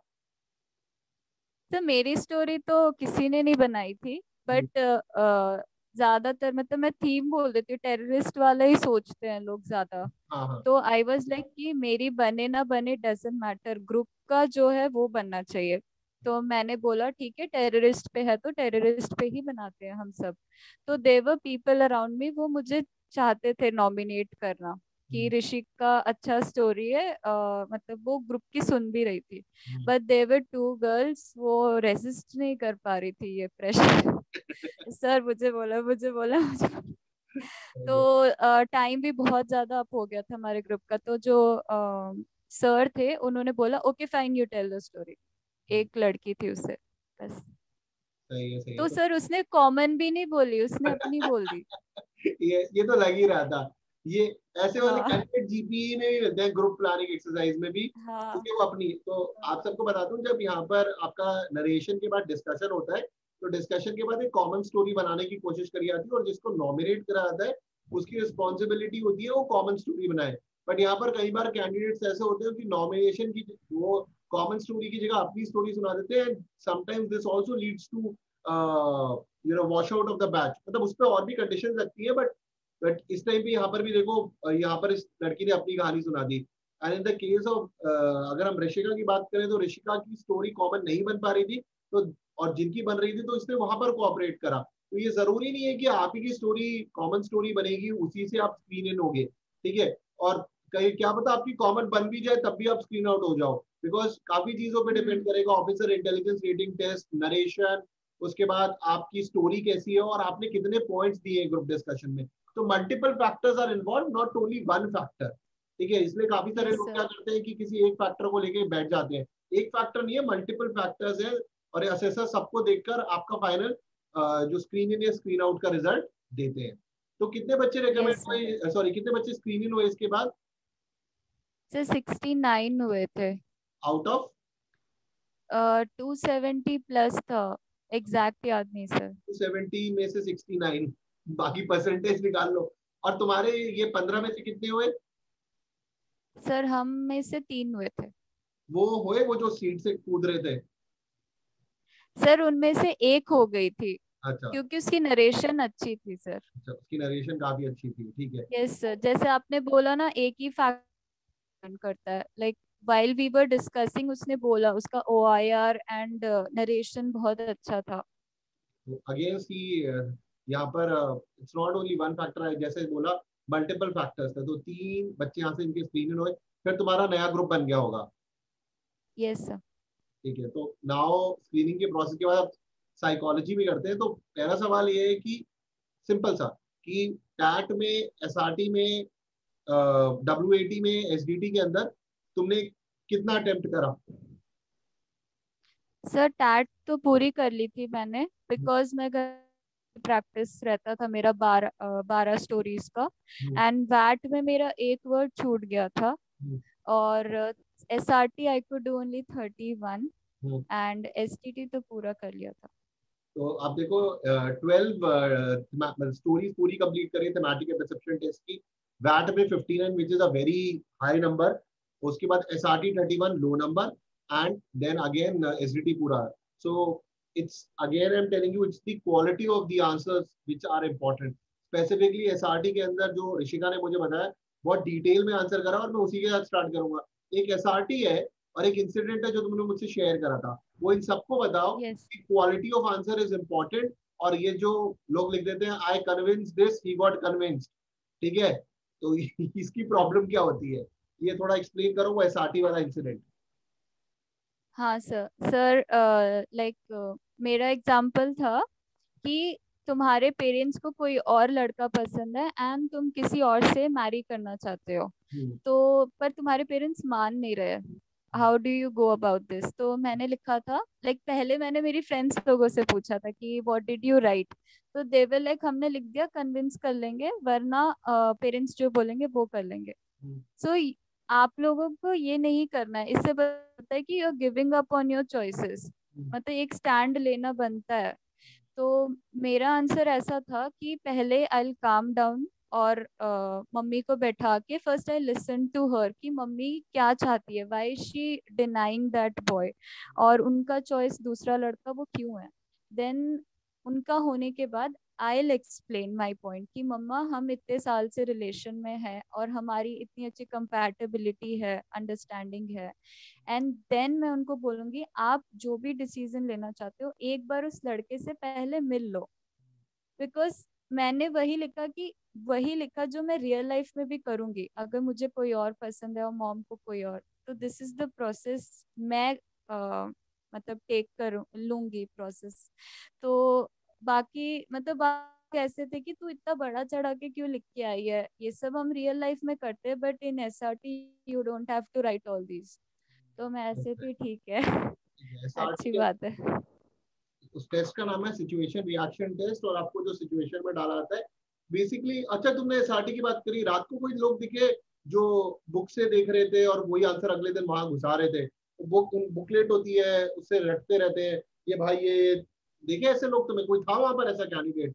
तो मेरी स्टोरी तो किसी ने नहीं बनाई थी, हम्म, बट ज्यादातर मतलब मैं थीम बोल देती हूँ, टेररिस्ट वाला ही सोचते हैं लोग ज्यादा। हाँ हाँ। तो आई वाज लाइक कि मेरी बने ना बने डजेंट मैटर, ग्रुप का जो है वो बनना चाहिए। तो मैंने बोला ठीक है, टेररिस्ट पे है तो टेररिस्ट पे ही बनाते हैं हम सब। तो देवर पीपल अराउंड मी, वो मुझे चाहते थे नॉमिनेट करना कि हम्म, ऋषिक का अच्छा स्टोरी है, अ, मतलब वो ग्रुप की सुन भी रही थी। Hmm. But there were two girls, वो रेजिस्ट नहीं कर पा रही थी ये प्रेशर। सर मुझे बोला, मुझे बोला, मुझे बोला। सही है। तो टाइम भी बहुत ज्यादा अप हो गया था हमारे ग्रुप का, तो जो सर थे उन्होंने बोला okay fine, you tell the story. एक लड़की थी उससे, बस। सही है, सही है। तो तो सर उसने कॉमन भी नहीं बोली, उसने अपनी बोल दी। ये ये तो लग ही रहा था। ये ऐसे वाले हाँ कैंडिडेट जीपीई में भी मिलते हैं, ग्रुप प्लानिंग एक्सरसाइज में भी, हाँ क्योंकि वो अपनी तो। आप सबको बता दूं, जब यहाँ पर आपका नरेशन के बाद डिस्कशन होता है, तो डिस्कशन के बाद एक कॉमन स्टोरी बनाने की कोशिश करी जाती है, और जिसको नॉमिनेट करा जाता है उसकी रिस्पॉन्सिबिलिटी होती है वो कॉमन स्टोरी बनाए। बट यहाँ पर कई बार कैंडिडेट्स ऐसे होते हैं कि नॉमिनेशन की वो कॉमन स्टोरी की जगह अपनी स्टोरी सुना देते हैं। Sometimes this also leads to you know wash out of the batch, मतलब उस पर और भी कंडीशन लगती है। बट बट इस टाइम पे यहाँ पर भी देखो, अ, यहाँ पर इस लड़की ने अपनी कहानी सुना दी। And in the case of, अगर हम ऋषिका की बात करें, तो ऋषिका की स्टोरी कॉमन नहीं बन पा रही थी, तो और जिनकी बन रही थी तो इसने वहां पर कोऑपरेट करा। तो ये जरूरी नहीं है कि आप ही की स्टोरी कॉमन स्टोरी बनेगी, उसी से आप स्क्रीन इन होगे, ठीक है। और कहीं क्या पता आपकी कॉमन बन भी जाए, तब भी आप स्क्रीन आउट हो जाओ, बिकॉज काफी चीजों पे डिपेंड हम्म करेगा, officer intelligence rating test, narration, उसके बाद आपकी स्टोरी कैसी है, और आपने कितने पॉइंट्स दिए ग्रुप डिस्कशन में। तो multiple factors are involve, not only one factor, ठीक है। इसलिए काफी सारे यस लोग सर। क्या करते हैं कि किसी एक फैक्टर को लेके बैठ जाते हैं। एक फैक्टर नहीं है, मल्टीपल फैक्टर्स है, और असेसर सबको देखकर आपका फाइनल जो स्क्रीन इन या स्क्रीन आउट का रिजल्ट देते हैं। तो कितने बच्चे रिकमेंड यस सर। हुए, सॉरी कितने बच्चे स्क्रीन इन हुए इसके बाद, सर सिक्सटी नाइन हुए थे। Out of two seventy plus था, एग्जैक्ट याद नहीं सर। टू सेवेंटी में से सिक्सटी नाइन, बाकी परसेंटेज निकाल लो। और तुम्हारे ये पंद्रह में से कितने हुए? सर हम में से तीन हुए थे। वो हुए वो जो सीट से कूद रहे थे? सर उनमें से एक हो गई थी, अच्छा क्योंकि उसकी नरेशन अच्छी थी सर। अच्छा, उसकी नरेशन काफी अच्छी थी, ठीक है। यस सर, जैसे आपने बोला ना, एक ही फैक्टर करता है, like while we were discussing उसने बोला उसका O I R and narration बहुत अच्छा था। तो अगेन सी, यहाँ पर it's not only one factor है, जैसे बोला मल्टीपल फैक्टर्स थे, तो तीन बच्चे यहाँ से इनके स्क्रीन हुए, फिर तुम्हारा नया ग्रुप बन गया होगा, यस सर। ठीक है। तो नाउ स्क्रीनिंग के प्रोसेस के बाद आप साइकोलॉजी भी करते हैं, तो पहला सवाल ये है कि सिंपल सा, कि टैट में, एस आर टी में, डब्ल्यू ए टी में, एस डी टी के अंदर तुमने कितना अटेम्प्ट करा? सर टैट तो पूरी कर ली थी मैंने, बिकॉज मैं घर प्रैक्टिस रहता था मेरा बारह बारह स्टोरीज का। हम्म, एंड वैट में मेरा एक वर्ड छूट गया था। हम्म, और S R T I could do only thirty one hmm, and S T T तो पूरा कर लिया था। तो आप देखो ट्वेल्व स्टोरीज पूरी कंप्लीट करी थेमेटिक एंड परसेप्शन टेस्ट की, वैट में fifty nine which is a very high number, उसके बाद S R T thirty one low number, and then again S D T पूरा। So it's again I am telling you it's the quality of the answers which are important. Specifically S R T के अंदर जो ऋषिका ने मुझे बताया बहुत detail में answer करा, और मैं उसी के साथ स्टार्ट करूंगा। एक एस आर टी है और एक इंसिडेंट है जो तुमने मुझसे शेयर करा था, वो इन सबको बताओ। Yes quality of answer is important. और ये जो लोग लिख देते हैं I convince this he got convinced, ठीक है, तो इसकी प्रॉब्लम क्या होती है, ये थोड़ा एक्सप्लेन करो वो एसआरटी वाला इंसिडेंट। हाँ सर। सर लाइक मेरा एग्जाम्पल था कि तुम्हारे पेरेंट्स को कोई और लड़का पसंद है एंड तुम किसी और से मैरी करना चाहते हो, तो पर तुम्हारे पेरेंट्स मान नहीं रहे, how do you go about this. तो मैंने लिखा था लाइक like, पहले मैंने मेरी फ्रेंड्स लोगों से पूछा था कि व्हाट डिड यू राइट, तो दे वर लाइक हमने लिख दिया कन्विंस कर लेंगे वरना पेरेंट्स जो बोलेंगे वो कर लेंगे। सो so, आप लोगों को ये नहीं करना है, इससे पता है कि you are giving up on your choices, मतलब एक स्टैंड लेना बनता है। तो मेरा आंसर ऐसा था कि पहले आई काम डाउन और uh, मम्मी को बैठा के first I listen to her कि मम्मी क्या चाहती है, why she denying that boy, और उनका चॉइस दूसरा लड़का वो क्यों है। देन उनका होने के बाद I will explain my point कि मम्मा हम इतने साल से रिलेशन में है और हमारी इतनी अच्छी कंपैटिबिलिटी है, अंडरस्टैंडिंग है। एंड देन मैं उनको बोलूंगी आप जो भी डिसीजन लेना चाहते हो एक बार उस लड़के से पहले मिल लो, बिकॉज मैंने वही लिखा कि वही लिखा जो मैं रियल लाइफ में भी करूंगी अगर मुझे कोई और पसंद है और मॉम को कोई और, तो दिस इज द प्रोसेस मैं uh, मतलब टेक कर लूंगी प्रोसेस। तो बाकी मतलब बाकी ऐसे थे कि तू इतना बड़ा चढ़ा के क्यों लिख के आई है, ये सब हम रियल लाइफ में करते हैं but in S R T you don't have to write all this. तो मैं ऐसे थी ठीक है अच्छी एसआरटी बात है। उस टेस्ट का नाम है सिचुएशन रिएक्शन टेस्ट, और आपको जो सिचुएशन में डाला जाता है बेसिकली। अच्छा तुमने एसआरटी की बात करी, रात को कोई लोग दिखे जो बुक से देख रहे थे और वही आंसर अगले दिन वहां घुसा रहे थे, बुक बुकलेट होती है उससे रटते रहते हैं, ये भाई ये देखे ऐसे लोग, तुम्हें कोई था वहां पर ऐसा कैंडिडेट?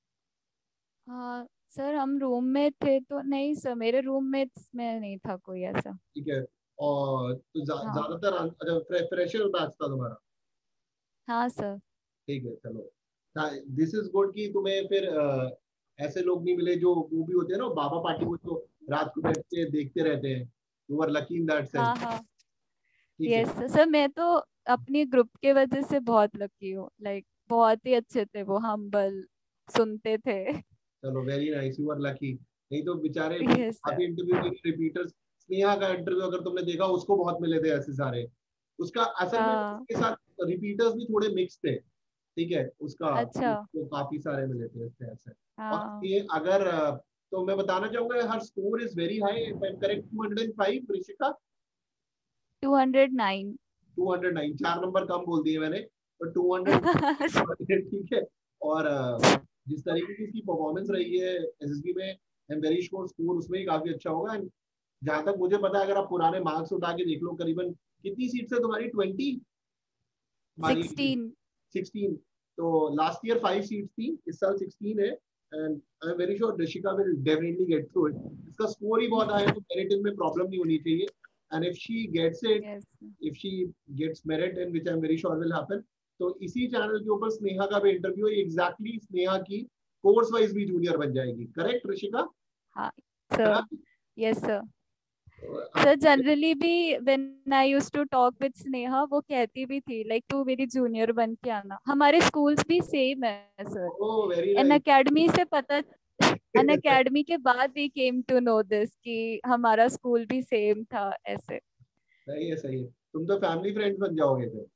हाँ सर हम रूम में थे तो नहीं सर, मेरे रूममेट्स में नहीं था कोई ऐसा। ठीक है, और तो जा, हाँ ज्यादातर आं- अच्छा फ्रे, फ्रेशर बैच था तुम्हारा? हाँ सर। ठीक है चलो, दिस इज गुड कि तुम्हें फिर अ, ऐसे लोग नहीं मिले जो वो भी होते हैं ना बाबा पार्टी को जो रात को बैठ के देखते रहते हैं। You are lucky in that sense. हाँ हाँ ठीक है, यस सर। सर मैं तो अपनी ग्रुप के वजह से बहुत लकी हूँ, लाइक बहुत ही अच्छे थे वो, हम्बल, सुनते थे। चलो very nice, you are lucky. नहीं तो बेचारे मैंने यस सर। काफी इंटरव्यू देखे रिपीटर्स, स्नेहा का इंटरव्यू अगर तुमने देखा उसको बहुत मिले थे ऐसे सारे। उसका असल में हाँ उसके साथ रिपीटर्स भी थोड़े मिक्स थे, ठीक है उसका, अच्छा। उसको काफी सारे मिले थे इससे ऐसे। और हाँ ये अगर अ, तो मैं बताना चाहूंगा her score is very high, if I am correct, two hundred five Rishika. Two hundred nine. Two hundred nine, चार नंबर कम बोल दिए मैंने, तो टू हंड्रेड ठीक है। और अ, जिस तरीके की इसकी परफॉर्मेंस रही है एसएसबी में, I am very sure score उसमें ही काफी अच्छा होगा। एंड जहां तक मुझे पता है अगर आप पुराने मार्क्स उठा के देख लो, करीबन कितनी सीट है तुम्हारी, ट्वेंटी मान लीजिए, सिक्सटीन। सिक्सटीन, तो लास्ट ईयर फाइव सीट्स थी, इस साल सिक्सटीन है। And I am very sure Rishika will definitely get through it. इसका स्कोर ही बहुत हाई है तो मेरिट में प्रॉब्लम नहीं होनी चाहिए। And if she gets it, yes if she gets merit and which I'm very sure will happen, तो इसी चैनल के ऊपर स्नेहा का भी इंटरव्यू है एग्जैक्टली, स्नेहा की कोर्स वाइज भी जूनियर बन जाएगी, करेक्ट ऋषिका? हाँ है सर। ना? Yes sir. तो सर अब जनरली भी when I used to talk with Sneha वो कहती भी थी लाइक तू मेरी जूनियर बन के आना, हमारे स्कूल्स भी सेम है sir. Oh very an nice. Academy से पता, अन अकेडमी के बाद we came to know this कि हमारा स्कूल भी सेम था ऐसे। सही है सही है, तुम तो फैमिली फ्रेंड्स बन जाओगे फिर।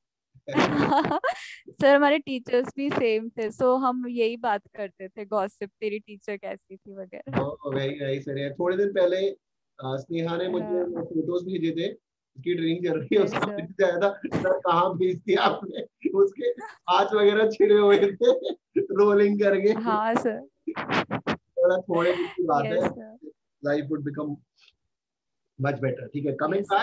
सर हमारे टीचर्स भी सेम थे, सो हम यही बात करते थे गॉसिप, तेरी टीचर कैसी थी वगैरह। ओ वेरी नाइस है। थोड़े दिन पहले अ, स्नेहा ने मुझे फोटोज भेजे थे, उसकी ट्रेनिंग चल रही है, यस उसका सर। मैसेज आया था, सर कहाँ भेज दिया आपने, उसके हाथ वगैरह छिड़े हुए थे रोलिंग करके। हाँ सर। थोड़ा थोड़े दिन की बात है, yes sir. Life would become much better. ठीक है, coming yes sir. Back,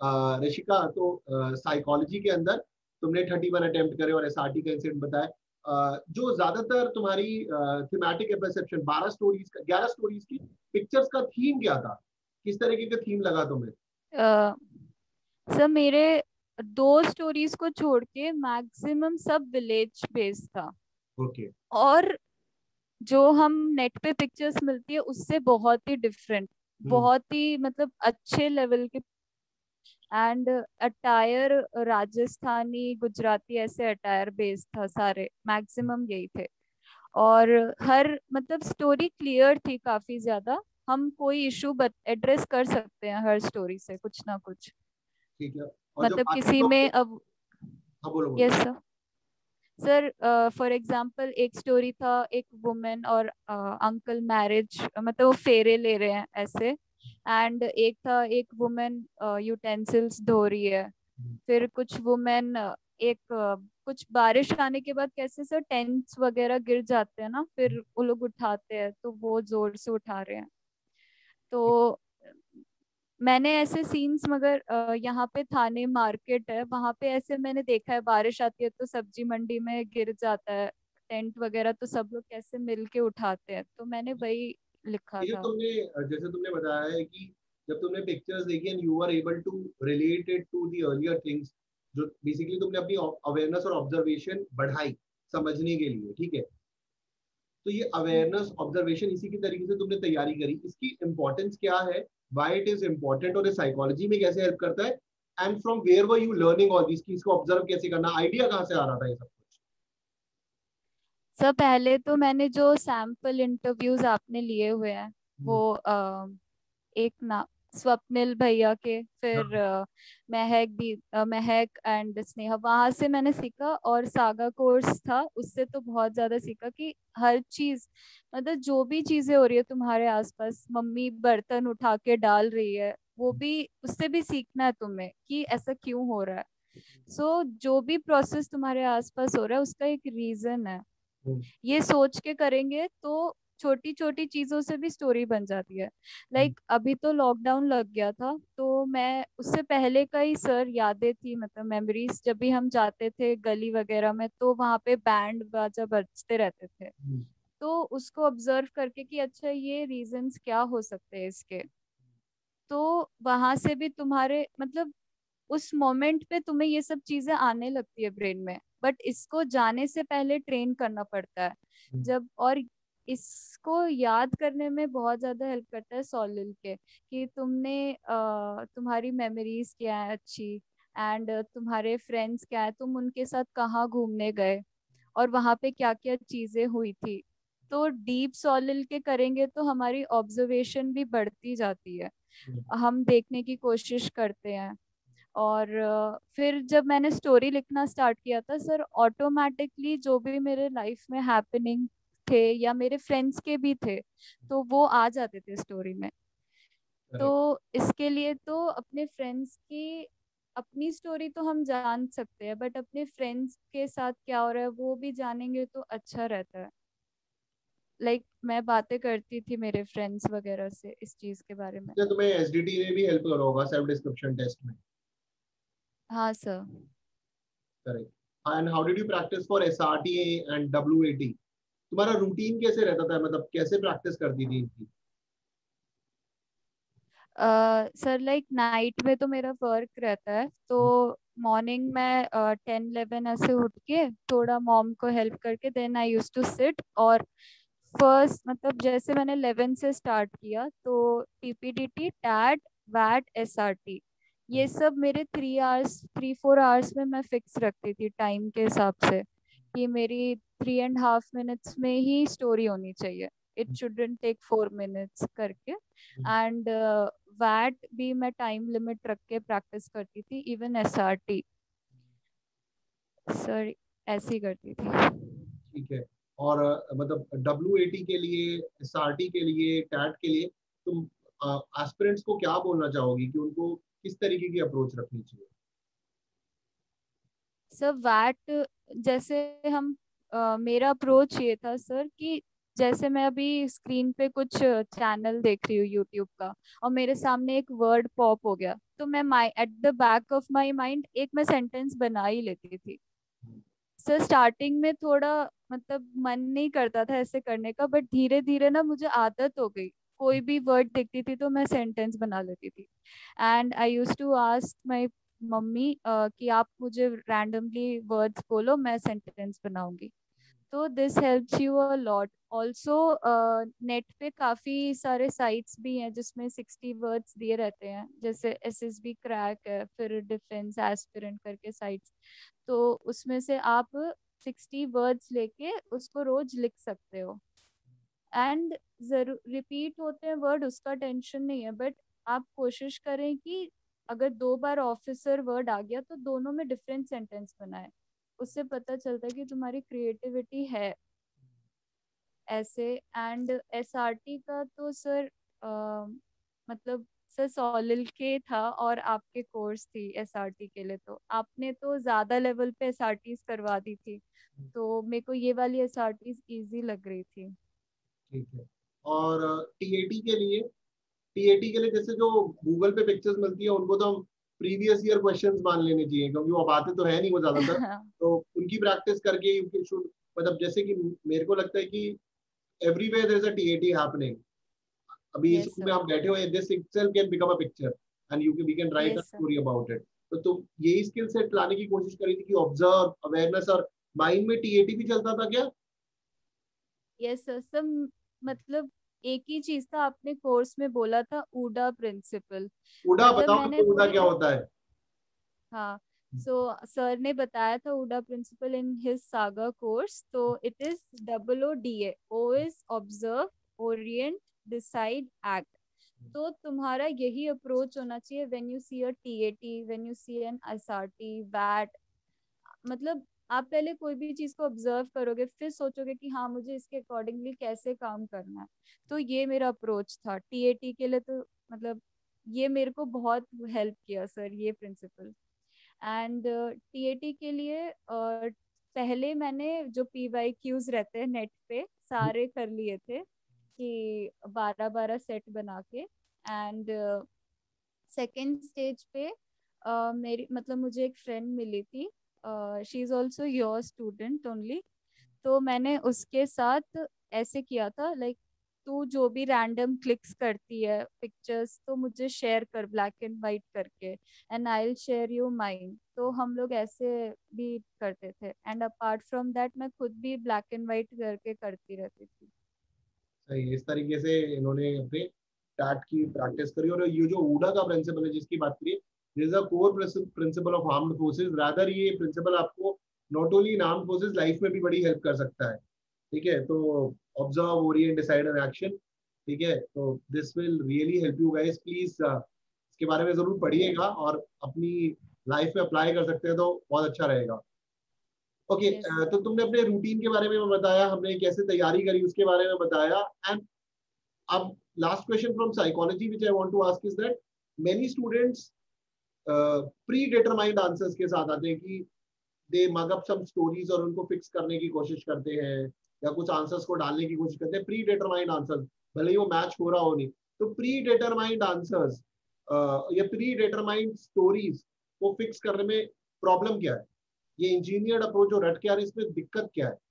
Rishika, तो साइकोलॉजी के अंदर तुमने थर्टी वन अटेम्प्ट करे और एसआरटी का इंसिडेंट बताया। अ, जो ज्यादातर तुम्हारी थीमेटिक परसेप्शन, बारह स्टोरीज का, ग्यारह स्टोरीज की पिक्चर्स का थीम क्या था? किस तरीके का थीम लगा तुम्हें? अ, सर मेरे दो स्टोरीज को छोड़ के मैक्सिमम सब विलेज बेस्ड था। ओके। और जो हम नेट पे पिक्चर्स मिलती है उससे बहुत ही डिफरेंट, हम्म। बहुत ही मतलब अच्छे लेवल के। एंड अटायर राजस्थानी गुजराती ऐसे अटायर बेस्ड था, सारे मैक्सिमम यही थे। और हर मतलब स्टोरी क्लियर थी काफी ज्यादा। हम कोई इशू एड्रेस कर सकते हैं हर स्टोरी से कुछ ना कुछ। ठीक है। और जो मतलब बाकी किसी लोग थे? में अब, हाँ, बोलो बोलो। Yes sir. Sir for example एक स्टोरी था, एक वुमेन और अंकल मैरिज, मतलब वो फेरे ले रहे हैं ऐसे। एंड एक था एक वुमेन यूटेंसिल्स धो रही है। हम्म। फिर कुछ वुमेन, एक अ, कुछ बारिश आने के बाद कैसे सर टेंट्स वगैरह गिर जाते हैं ना, फिर वो लोग उठाते हैं तो वो जोर से उठा रहे हैं। तो मैंने ऐसे सीन्स, मगर अ, यहाँ पे थाने मार्केट है वहां पे ऐसे मैंने देखा है, बारिश आती है तो सब्जी मंडी में गिर जाता है टेंट वगैरह, तो सब लोग कैसे मिलके उठाते हैं, तो मैंने वही लिखा ये जो था। तुमने, जैसे तुमने बताया है कि जब तुमने पिक्चर्स देखी and you are able to relate it to the earlier things, जो बेसिकली तुमने अपनी अवेयरनेस और ऑब्जर्वेशन बढ़ाई समझने के लिए, ठीक है? तो ये अवेयरनेस ऑब्जर्वेशन इसी की तरीके से तुमने तैयारी करी, इसकी इंपॉर्टेंस क्या है, व्हाई इट इज इंपॉर्टेंट, और ये साइकोलॉजी में कैसे हेल्प करता है, and from where were you learning all this, इसको ऑब्जर्व कैसे करना, आइडिया कहाँ से आ रहा था ये सब कुछ? सब पहले तो मैंने जो सैंपल इंटरव्यूज आपने लिए हुए हैं हम्म। वो अ, एक ना स्वप्निल भैया के, फिर हाँ। अ, महक दी अ, महक एंड स्नेहा, वहां से मैंने सीखा। और सागा कोर्स था उससे तो बहुत ज्यादा सीखा कि हर चीज, मतलब जो भी चीजें हो रही है तुम्हारे आसपास, मम्मी बर्तन उठा के डाल रही है, वो भी उससे भी सीखना है तुम्हें कि ऐसा क्यों हो रहा है। सो जो भी प्रोसेस तुम्हारे आसपास हो रहा है उसका एक रीजन है। हम्म। ये सोच के करेंगे तो छोटी छोटी चीजों से भी स्टोरी बन जाती है। लाइक like, अभी तो लॉकडाउन लग गया था तो मैं उससे पहले का ही सर यादें थी, मतलब मेमोरीज, जब भी हम जाते थे गली वगैरह में तो वहां पे बैंड बाजा बजते रहते थे। हम्म। तो उसको ऑब्जर्व करके कि अच्छा ये रीजंस क्या हो सकते हैं इसके, तो वहां से भी तुम्हारे मतलब उस मोमेंट पे तुम्हें ये सब चीजें आने लगती है ब्रेन में, बट इसको जाने से पहले ट्रेन करना पड़ता है। हम्म। जब और इसको याद करने में बहुत ज्यादा हेल्प करता है सॉलिल के, कि तुमने अ, तुम्हारी मेमोरीज क्या है अच्छी, एंड तुम्हारे फ्रेंड्स क्या है, तुम उनके साथ कहाँ घूमने गए और वहां पे क्या क्या चीजें हुई थी। तो डीप सॉलिल के करेंगे तो हमारी ऑब्जर्वेशन भी बढ़ती जाती है, हम्म। हम देखने की कोशिश करते हैं। और अ, फिर जब मैंने स्टोरी लिखना स्टार्ट किया था सर, ऑटोमेटिकली जो भी मेरे लाइफ में हैपनिंग थे या मेरे फ्रेंड्स के भी थे, तो वो आ जाते थे स्टोरी में। करेक्ट। तो इसके लिए तो अपने फ्रेंड्स की, अपनी स्टोरी तो हम जान सकते हैं, बट अपने फ्रेंड्स के साथ क्या हो रहा है वो भी जानेंगे तो अच्छा रहता है। लाइक like, मैं बातें करती थी मेरे फ्रेंड्स वगैरह से इस चीज के बारे में। इसलिए तुम्हें एसडीटी ने भी हेल्प करा होगा सेल्फ डिस्क्रिप्शन टेस्ट में। हाँ sir. Correct. And how did you practice for SRT and WAT? तुम्हारा रूटीन कैसे रहता था, मतलब कैसे प्रैक्टिस करती थी इनकी? सर लाइक नाइट में तो मेरा वर्क रहता है, तो मॉर्निंग में टेन इलेवन ऐसे उठ के थोड़ा मॉम को हेल्प करके then I use to sit. और फर्स्ट मतलब जैसे मैंने इलेवन से स्टार्ट किया तो पीपीडीटी टैट वैट एसआरटी, ये सब मेरे three hours three four hours में मैं फिक्स रखती थी टाइम के हिसाब से, कि मेरी थ्री एंड हाफ मिनट्स में ही स्टोरी होनी चाहिए, it shouldn't take four minutes करके। एंड वैट भी मैं टाइम लिमिट रख के प्रैक्टिस करती थी, इवन एसआरटी सर ऐसे ही करती थी। ठीक है। और अ, मतलब डब्ल्यू एटी के लिए, एसआरटी के लिए, टैट के लिए तुम एस्पिरेंट्स को क्या बोलना चाहोगी कि उनको किस तरीके की अप्रोच रखनी चाहिए? सर वैट जैसे हम, अ, मेरा अप्रोच ये था सर कि जैसे मैं अभी स्क्रीन पे कुछ चैनल देख रही हूँ यूट्यूब का, और मेरे सामने एक वर्ड पॉप हो गया, तो मैं my at the back of my mind एक मैं सेंटेंस बना ही लेती थी। सर स्टार्टिंग में थोड़ा मतलब मन नहीं करता था ऐसे करने का, बट धीरे धीरे ना मुझे आदत हो गई। कोई भी वर्ड दिखती थी तो मैं सेंटेंस बना लेती थी। And I use to ask my mummy कि आप मुझे रैंडमली वर्ड्स बोलो, मैं सेंटेंस बनाऊंगी। तो this helps you a lot. Also net पे काफी सारे साइट्स भी हैं जिसमें सिक्सटी वर्ड्स दिए रहते हैं, जैसे एस एस बी क्रैक है, फिर डिफेंस एस्पिरेंट करके साइट्स। तो उसमें से आप सिक्सटी वर्ड्स लेके उसको रोज लिख सकते हो। एंड जरूर रिपीट होते हैं वर्ड, उसका टेंशन नहीं है, बट आप कोशिश करें कि अगर दो बार ऑफिसर वर्ड आ गया तो दोनों में डिफरेंट सेंटेंस बनाए। उससे पता चलता है कि तुम्हारी क्रिएटिविटी है ऐसे। एंड एस आर टी का तो सर अ, मतलब सर सॉलिल के था और आपके कोर्स थी एस आर टी के लिए, तो आपने तो ज्यादा लेवल पे एस आर टीज करवा दी थी, तो मेरे को ये वाली एस आर टीज इजी लग रही थी। ठीक है। और टी ए टी के लिए, टी ए टी के लिए जैसे जो गूगल पे पिक्चर्स मिलती है उनको तो हम प्रीवियस ईयर क्वेश्चंस मान लेने चाहिए, क्योंकि वो आते तो है नहीं वो ज्यादातर। तो उनकी प्रैक्टिस करके यू शुड, मतलब जैसे कि मेरे को लगता है कि everywhere there is a T A T happening. अभी इस यस रूम में सर। आप बैठे हुए, this itself can become a picture and you we can write a yes sir. Story about it. तो तुम यही स्किल सेट लाने की कोशिश करी थी कि ऑब्जर्व, अवेयरनेस, और माइंड में टी ए टी भी चलता था क्या? यस सर सब मतलब एक ही चीज था, आपने कोर्स में बोला था ऊडा प्रिंसिपल। उड़ा मतलब बताओ मैंने तो, उड़ा पूरी, क्या होता है? हाँ, सो सर ने बताया था OODA principle in his saga course. तो it is double O D A, O is observe, orient, decide, act. तो तुम्हारा यही अप्रोच होना चाहिए when you see a T A T, when you see an S R T, वैट। मतलब आप पहले कोई भी चीज को ऑब्जर्व करोगे, फिर सोचोगे कि हाँ मुझे इसके अकॉर्डिंगली कैसे काम करना है। तो ये मेरा अप्रोच था टी ए टी के लिए। तो मतलब ये मेरे को बहुत हेल्प किया सर, ये principle. And T A T के लिए uh, पहले मैंने जो पी वाई क्यूज रहते हैं नेट पे सारे कर लिए थे, कि बारह बारह सेट बना के। एंड सेकेंड स्टेज पे uh, मेरी मतलब मुझे एक फ्रेंड मिली थी, she is also your student only. तो मैंने उसके साथ ऐसे किया था, लाइक तू जो भी रैंडम क्लिक्स करती है पिक्चर्स तो मुझे शेयर कर ब्लैक एंड वाइट करके, and I will share you mine. तो हम लोग ऐसे भी करते थे, एंड अपार्ट फ्रॉम दैट मैं खुद भी ब्लैक एंड वाइट करके करती रहती थी। सही है। इस तरीके से इन्होंने अपने टैट की प्रैक्टिस करी। और ये जो ऊडा का प्रिंसिपल है जिसकी बात करिए, this is a core principle of armed forces. Rather ये प्रिंसिपल आपको not only in armed forces, life में भी बड़ी हेल्प कर सकता है। ठीक है, तो observe, orient, decide and action. ठीक है, तो this will really help you guys. Please इसके बारे में जरूर पढ़िएगा और अपनी लाइफ में अप्लाई कर सकते हैं तो बहुत अच्छा रहेगा। ओके, यस तो सर। तुमने अपने रूटीन के बारे में बताया, हमने कैसे तैयारी करी उसके बारे में बताया। एंड अब last question from psychology which I want to ask is that many students predetermined answers के साथ आते हैं कि दे मग अप सम स्टोरीज और उनको फिक्स करने की कोशिश करते हैं, या कुछ आंसर्स को डालने की कोशिश करते हैं, प्री डिटरमाइंड आंसर्स, भले ही वो मैच हो रहा हो नहीं। तो प्री डिटरमाइंड आंसर्स या प्री डिटरमाइंड स्टोरीज को फिक्स करने में प्रॉब्लम क्या है? ये इंजीनियर्ड अप्रोच जो रट के आ रही है, इसमें दिक्कत क्या है?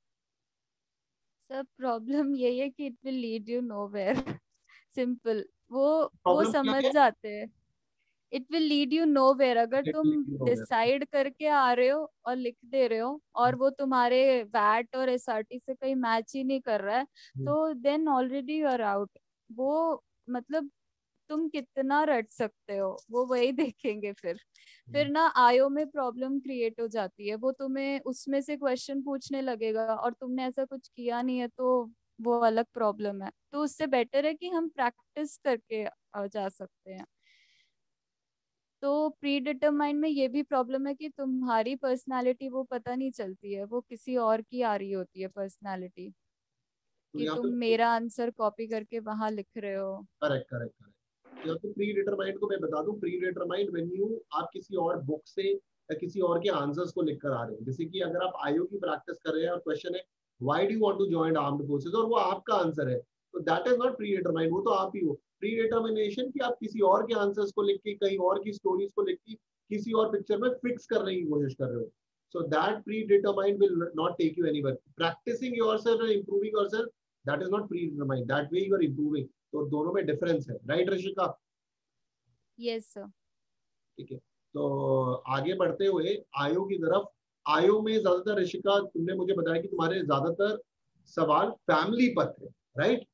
सर प्रॉब्लम यही है कि it will lead you nowhere. Simple. वो वो प्रॉब्लम क्या समझ है? जाते हैं। It will lead you nowhere. अगर तुम डिसाइड करके आ रहे हो और लिख दे रहे हो और वो तुम्हारे वैट और एस आर टी से कहीं मैच ही नहीं कर रहा है, तो then already you are out. वो मतलब तुम कितना रट सकते हो वो वही देखेंगे। फिर फिर ना आयो में प्रॉब्लम क्रिएट हो जाती है, वो तुम्हें उसमें से क्वेश्चन पूछने लगेगा और तुमने ऐसा कुछ किया नहीं है, तो वो अलग प्रॉब्लम है। तो उससे बेटर है कि हम प्रैक्टिस करके आ जा सकते हैं। तो प्री डिटरमाइंड में ये भी प्रॉब्लम है कि तुम्हारी पर्सनालिटी वो पता नहीं चलती है, वो किसी और की आ रही होती है पर्सनालिटी, तो कि यहाँ तुम पे मेरा आंसर कॉपी करके वहां लिख रहे हो। Correct correct correct. यहाँ पे प्री डिटरमाइंड को मैं बता दूं, प्री डिटरमाइंड व्हेन यू आप किसी और बुक से या किसी और के आंसर्स को लिख कर आ रहे हैं। जैसे कि अगर आप आयो की प्रैक्टिस कर रहे हैं और क्वेश्चन है why do you want to join armed forces, और वो आपका आंसर है, तो that is not predetermined, वो तो आप ही हो। प्री डिटरमिनेशन कि आप किसी और के आंसर्स को लिख के, कहीं और की स्टोरीज को लिख के किसी और पिक्चर में फिक्स करने की कोशिश कर रहे हो, so that predetermined will not take you anywhere. Practicing yourself and improving yourself, that is not predetermined, that way you are improving, तो दोनों में डिफरेंस है, राइट ऋषिका? Yes sir. ठीक है, तो आगे बढ़ते हुए आयो की तरफ। आयो में ज्यादातर ऋषिका तुमने मुझे बताया कि तुम्हारे ज्यादातर सवाल फैमिली पर थे, right?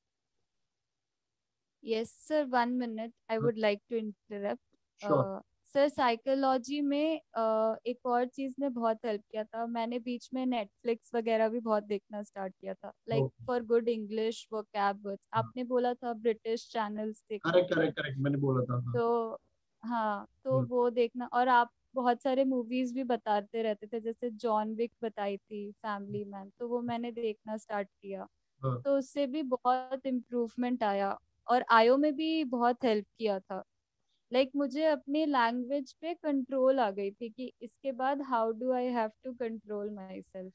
Yes sir, one minute, I would like to sure. Interrupt. Sir psychology में uh, एक और चीज ने बहुत हेल्प किया था, मैंने बीच में नेटफ्लिक्स वगैरह भी बहुत देखना स्टार्ट किया था, like for good English vocab words. आपने बोला था ब्रिटिश चैनल्स देखने करेक्ट के लिए, करेक्ट करेक्ट, मैंने बोला था, हाँ। तो हाँ, तो हम्म, वो देखना। और आप बहुत सारे मूवीज भी बताते रहते थे, जैसे जॉन विक बताई थी, फैमिली मैन, तो वो मैंने देखना स्टार्ट किया, हाँ। तो उससे भी बहुत इम्प्रूवमेंट आया। और आयो में भी बहुत हेल्प किया था, लाइक like, मुझे अपनी लैंग्वेज पे कंट्रोल आ गई थी कि इसके बाद how do I have to control my self,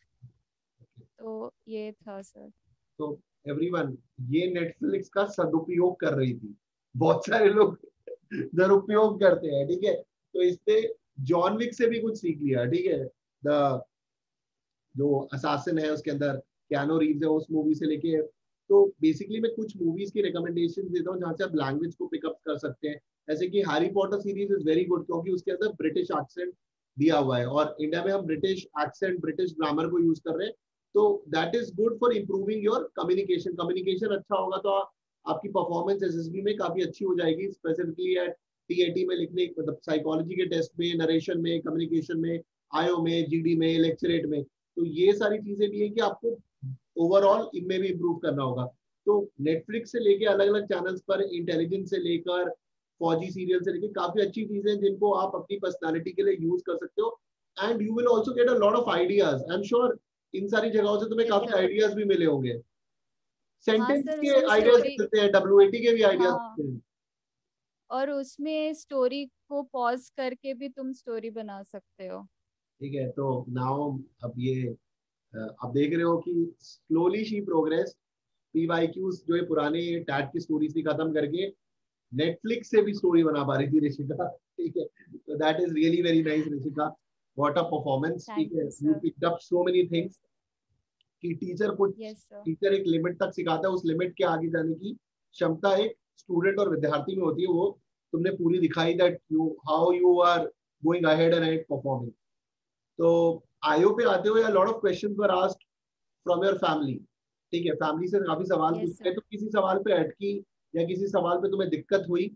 तो ये था सर। तो एवरीवन, ये नेटफ्लिक्स का सदुपयोग कर रही थी, बहुत सारे लोग दुरुपयोग करते हैं, ठीक है? तो इससे जॉन विक से भी कुछ सीख लिया, ठीक है? द जो असासिन है उसके अंदर कैनो रीव्स है, उस मूवी से लेके, तो बेसिकली मैं कुछ मूवीज की रिकमेंडेशन देता हूँ जहाँ से आप लैंग्वेज को पिकअप कर सकते हैं। जैसे कि Harry Potter series is very good, क्योंकि उसके अंदर ब्रिटिश एक्सेंट दिया हुआ है, और इंडिया में हम ब्रिटिश एक्सेंट, ब्रिटिश ग्रामर को यूज कर रहे हैं, तो that is good for improving your communication. Communication अच्छा होगा तो आ, आपकी परफॉर्मेंस एसएसबी में काफी अच्छी हो जाएगी, स्पेसिफिकली एट टीएटी में लिखने, मतलब साइकोलॉजी के टेस्ट में, नरेशन में, कम्युनिकेशन में, आयो में, जीडी में, लेक्चरेट में। तो ये सारी चीजें भी है कि आपको ओवरऑल इनमें भी इम्प्रूव करना होगा। तो नेटफ्लिक्स से लेके अलग अलग चैनल्स पर इंटेलिजेंस से लेकर फौजी सीरियल से लेके काफी अच्छी चीजें हैं जिनको आप अपनी पर्सनालिटी के लिए यूज कर सकते हो, and you will also get a lot of ideas. I am sure इन सारी जगहों से तुम्हें यस काफी सर। आइडियाज भी मिले होंगे, हाँ सेंटेंस सर, के उसमें आइडियाज भी स्टोरी, मिलते हैं, डब्ल्यूएटी के भी आइडियाज हाँ, मिलते हैं। और उसमें स्टोरी को पॉज करके भी तुम स्टोरी बना सकते हो। ठीक है, तो नाउ अब ये अ, आप देख रहे हो कि स्लोली शी प्रोग्रेस, पीवाईक्यूज जो है पुराने टैट की स्टोरीज भी खत्म करके नेटफ्लिक्स से भी स्टोरी बना पा रही थी ऋषिका, ठीक है? तो that is really very nice Rishika, what a performance, ठीक थैंक है? You you sir. Picked up so many things कि टीचर कुछ, यस सर। टीचर एक लिमिट तक सिखाता है, उस लिमिट के आगे जाने की क्षमता एक स्टूडेंट और विद्यार्थी में होती है, वो तुमने पूरी दिखाई, that you how you are going ahead and ahead performing. तो आयो पे आते हुए lot of questions were asked from your family, ठीक है? फैमिली से काफी सवाल यस पूछे, सर। तो किसी सवाल पे अटकी या किसी सवाल पे तुम्हें दिक्कत हुई?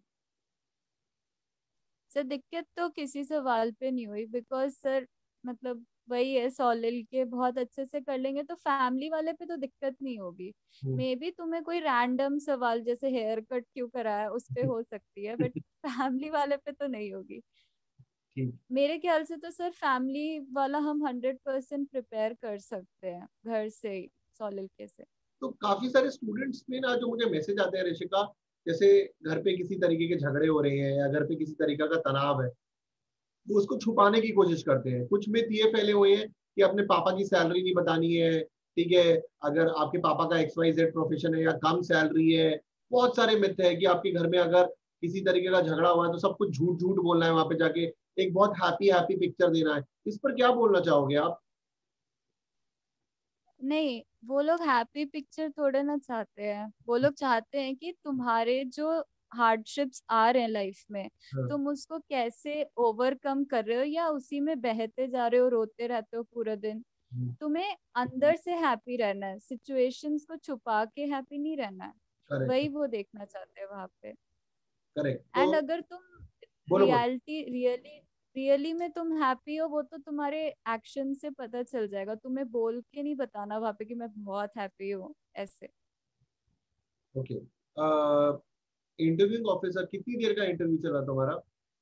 सर दिक्कत तो किसी सवाल पे नहीं हुई, बिकॉज सर मतलब वही है, सॉलिल के बहुत अच्छे से कर लेंगे तो फैमिली वाले पे तो दिक्कत नहीं होगी। हम्म, मे बी तुम्हें कोई रैंडम सवाल जैसे हेयर कट क्यों कराया उस पे हो सकती है, बट फैमिली वाले पे तो नहीं होगी। ठीक। मेरे ख्याल से तो सर फैमिली वाला हम हंड्रेड परसेंट प्रिपेयर कर सकते हैं घर से ही, सॉलिल के से। तो काफी सारे स्टूडेंट्स में ना जो मुझे मैसेज आते हैं ऋषिका, जैसे घर पे किसी तरीके के झगड़े हो रहे हैं या घर पे किसी तरीके का तनाव है, वो उसको छुपाने की कोशिश करते हैं। कुछ मिथ ये फैले हुए हैं कि अपने पापा की सैलरी नहीं बतानी है, ठीक है? अगर आपके पापा का एक्स वाई जेड प्रोफेशन है या कम सैलरी है, बहुत सारे मिथ है कि आपके घर में अगर किसी तरीके का झगड़ा हुआ है तो सब कुछ झूठ झूठ बोलना है, वहां पे जाके एक बहुत हैप्पी हैप्पी पिक्चर देना है। इस पर क्या बोलना चाहोगे आप? नहीं, वो लोग हैप्पी पिक्चर थोड़े ना चाहते हैं, वो लोग चाहते हैं कि तुम्हारे जो हार्डशिप्स आ रहे हैं लाइफ में, हाँ, तुम उसको कैसे ओवरकम कर रहे हो, या उसी में बहते जा रहे हो, रोते रहते हो पूरा दिन। तुम्हें अंदर से हैप्पी रहना है, सिचुएशंस को छुपा के हैप्पी नहीं रहना है। करेक्ट वही वो देखना चाहते हैं वहां पे। करेक्ट। तो एंड अगर तुम बोलो बोलो। रियलिटी रियली रियली में तुम हैप्पी हो, वो तो तुम्हारे एक्शन से पता चल जाएगा, तुम्हें बोल के नहीं बताना वहां पे कि मैं बहुत हैप्पी हूँ ऐसे। ओके, इंटरव्यूइंग ऑफिसर कितनी देर का इंटरव्यू चला तुम्हारा?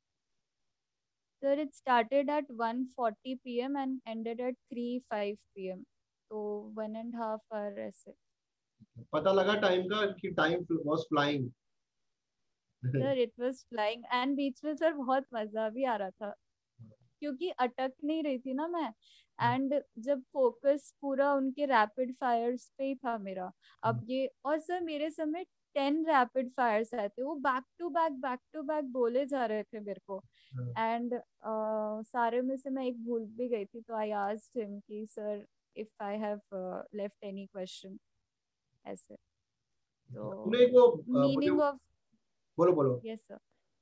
Sir it started at one forty P M and ended at three five P M, तो वन एंड हाफ आवर ऐसे। पता लगा टाइम का कि time was flying? Sir it was flying, and बीच में सर बहुत मजा भी आ रहा था। क्योंकि अटक नहीं रही थी ना मैं। एंड जब फोकस पूरा उनके रैपिड फायर्स पे ही था मेरा। अब ये और सर मेरे समय टेन रैपिड फायर्स आए थे, वो back to back back to back बोले जा रहे थे मेरे को। एंड uh, सारे में से मैं एक भूल भी गई थी, तो आई आस्क्ड हिम कि sir if I have left any question, ऐसे। तो तूने एक वो अ, मुझे मीनिंग ऑफ, बोलो बोलो। Yes sir,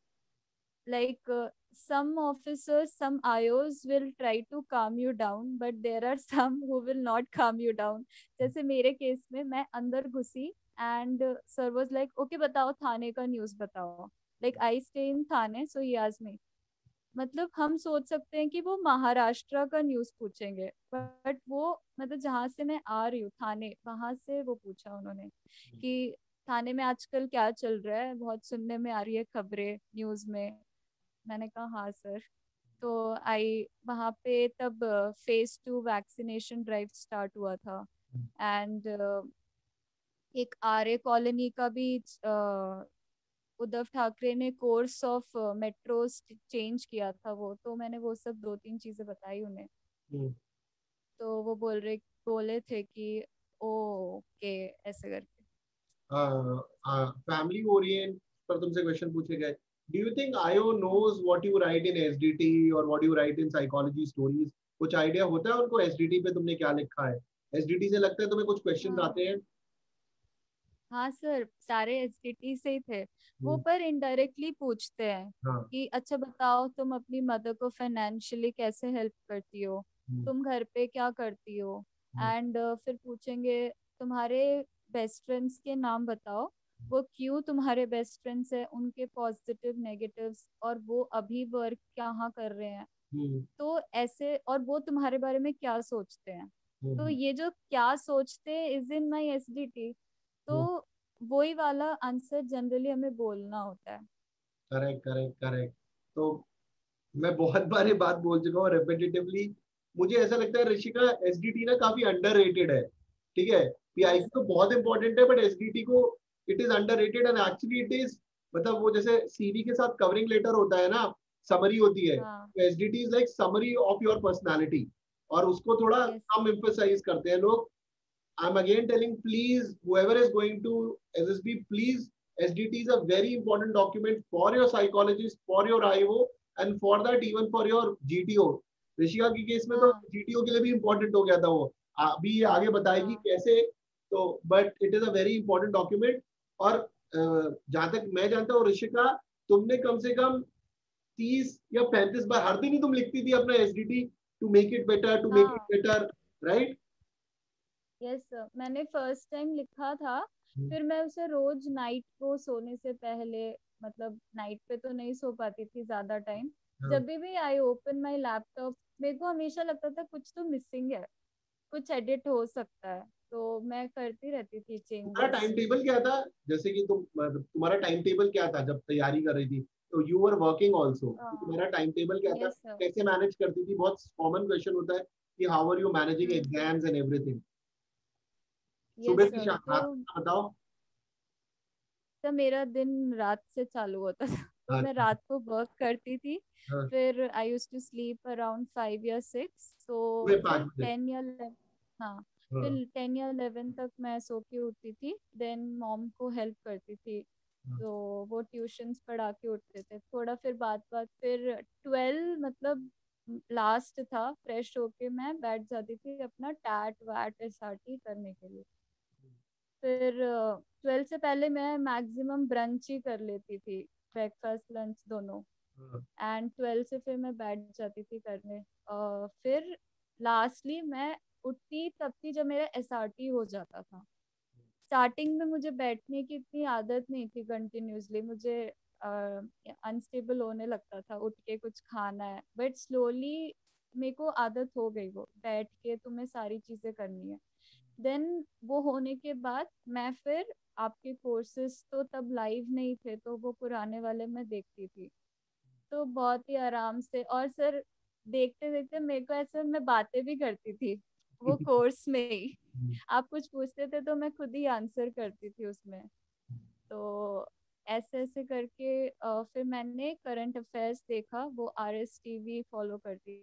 like uh, some officers, some I Os will try to calm you down, but there are some who will not calm you down. जैसे मेरे केस में मैं अंदर घुसी and uh, sir was like, okay बताओ थाने का news बताओ। Like I stay in Thane, so he asked me, मतलब हम सोच सकते हैं कि वो महाराष्ट्र का न्यूज़ पूछेंगे, बट वो मतलब जहाँ से मैं आ रही हूँ थाने, वहां से वो पूछा उन्होंने कि थाने में आजकल क्या चल रहा है, बहुत सुनने में आ रही है खबरें न्यूज़ में। मैंने कहा हाँ सर। तो आई वहाँ पे तब phase two vaccination drive start हुआ था। एंड एक आर्य कॉलोनी का भी अ, उद्धव ठाकरे ने कोर्स ऑफ मेट्रो चेंज किया था वो, तो मैंने वो सब दो तीन चीजें बताई उन्हें। हम्म। तो वो बोल रहे बोले थे कि ओके ऐसे करके। फैमिली ओरिएंट पर तुमसे क्वेश्चन पूछे गए। Do you think IO knows what you write in SDT और what you write in psychology stories? कुछ आइडिया होता है उनको एसडीटी पे तुमने क्या लिखा है? एसडीटी से लगता है तुम्हें कुछ क्वेश्चन हाँ आते हैं? हाँ सर, सारे एसडीटी से ही थे वो, हम्म। पर इनडायरेक्टली पूछते हैं हाँ। कि अच्छा बताओ तुम अपनी मदर को फाइनेंशियली कैसे हेल्प करती हो, हम्म। तुम घर पे क्या करती हो। हम्म। एंड फिर पूछेंगे तुम्हारे बेस्ट फ्रेंड्स के नाम बताओ, वो क्यों तुम्हारे बेस्ट फ्रेंड्स है, उनके पॉजिटिव नेगेटिव्स, और वो अभी वर्क कहाँ कर रहे हैं। हम्म। तो ऐसे, और वो तुम्हारे बारे में क्या सोचते हैं। तो हम्म। ये जो क्या सोचते हैं इज इन माई एसडीटी। हम्म। तो वही वाला आंसर जनरली हमें बोलना होता है। Correct correct correct. तो मैं बहुत बार ये बात बोल चुका हूँ रेपिटेटिवली। मुझे ऐसा लगता है ऋषिका एसडीटी ना काफी अंडररेटेड है। ठीक है, यस पीआईक्यू तो बहुत इंपॉर्टेंट है, बट एसडीटी को it is underrated and actually it is, मतलब वो जैसे सीवी के साथ कवरिंग लेटर होता है ना, समरी होती है, हाँ तो SDT is like summary of your personality. और उसको थोड़ा यस कम एम्फसाइज करते हैं लोग। I'm again telling, please, whoever is going to S S B, please, S D T is a very important document for your psychologist, for your I O, and for that even for your G T O. Rishika के case में तो हाँ GTO के लिए भी important हो गया था वो। अभी ये आगे बताएगी हाँ कैसे। तो but it is a very important document. और जहां तक मैं जानता हूँ ऋषिका, तुमने कम से कम तीस या पैंतीस बार हर दिन ही तुम लिखती थी अपना SDT, to make it better, to make it हाँ बेटर, राइट? यस सर, मैंने फर्स्ट टाइम लिखा था। फिर मैं उसे रोज नाइट को सोने से पहले, मतलब नाइट पे तो नहीं सो पाती थी ज्यादा टाइम, जब भी भी आई ओपन माय लैपटॉप मेरे को हमेशा लगता था कुछ तो मिसिंग है, कुछ एडिट हो सकता है, तो मैं करती रहती थी तुम्हारा चेंजेस। टाइम टेबल क्या था? जैसे कि तुम, तुम्हारा टाइम टेबल क्या था जब तैयारी कर रही थी? तो यू वर वर्किंग ऑल्सो, तुम्हारा टाइम टेबल क्या था? Yes sir. कैसे मैनेज करती थी? बहुत कॉमन क्वेश्चन होता है कि how are you managing exams and everything. सुबह यस से सर, शाम तो रात तक बताओ। तो मेरा दिन रात से चालू होता था तो मैं अच्छा। रात को वर्क करती थी। हाँ। फिर I use to sleep around five या सिक्स, तो सुबह फिर पाँच बजे। टेन या eleven, हाँ, हाँ। फिर टेन या इलेवन तक मैं सो के उठती थी, देन मॉम को हेल्प करती थी। हाँ। तो वो ट्यूशंस पढ़ा के उठते थे थोड़ा, फिर बात बात फिर ट्वेल्व मतलब लास्ट था, फ्रेश होके मैं बैठ जाती थी अपना टैट वैट एस आर टी करने के लिए। फिर ट्वेल्थ से पहले मैं मैक्सिमम ब्रंच ही कर लेती थी, ब्रेकफास्ट लंच दोनों। हाँ। एंड ट्वेल्थ से फिर मैं बैठ जाती थी करने। अ, फिर लास्टली मैं उठती तब थी जब मेरा एस आर टी हो जाता था। स्टार्टिंग में मुझे बैठने की इतनी आदत नहीं थी कंटिन्यूसली, मुझे अनस्टेबल होने लगता था उठ के कुछ खाना है, बट स्लोली मेरे को आदत हो गई वो बैठ के तुम्हें सारी चीजें करनी है। देन वो होने के बाद मैं फिर, आपके कोर्सेज तो तब लाइव नहीं थे तो वो पुराने वाले मैं देखती थी, तो बहुत ही आराम से। और सर देखते देखते मेरे को ऐसे, मैं बातें भी करती थी वो कोर्स में ही। आप कुछ पूछते थे तो मैं खुद ही आंसर करती थी उसमें। तो ऐसे ऐसे करके अ, फिर मैंने करंट अफेयर्स देखा, वो आर एस टीवी फॉलो करती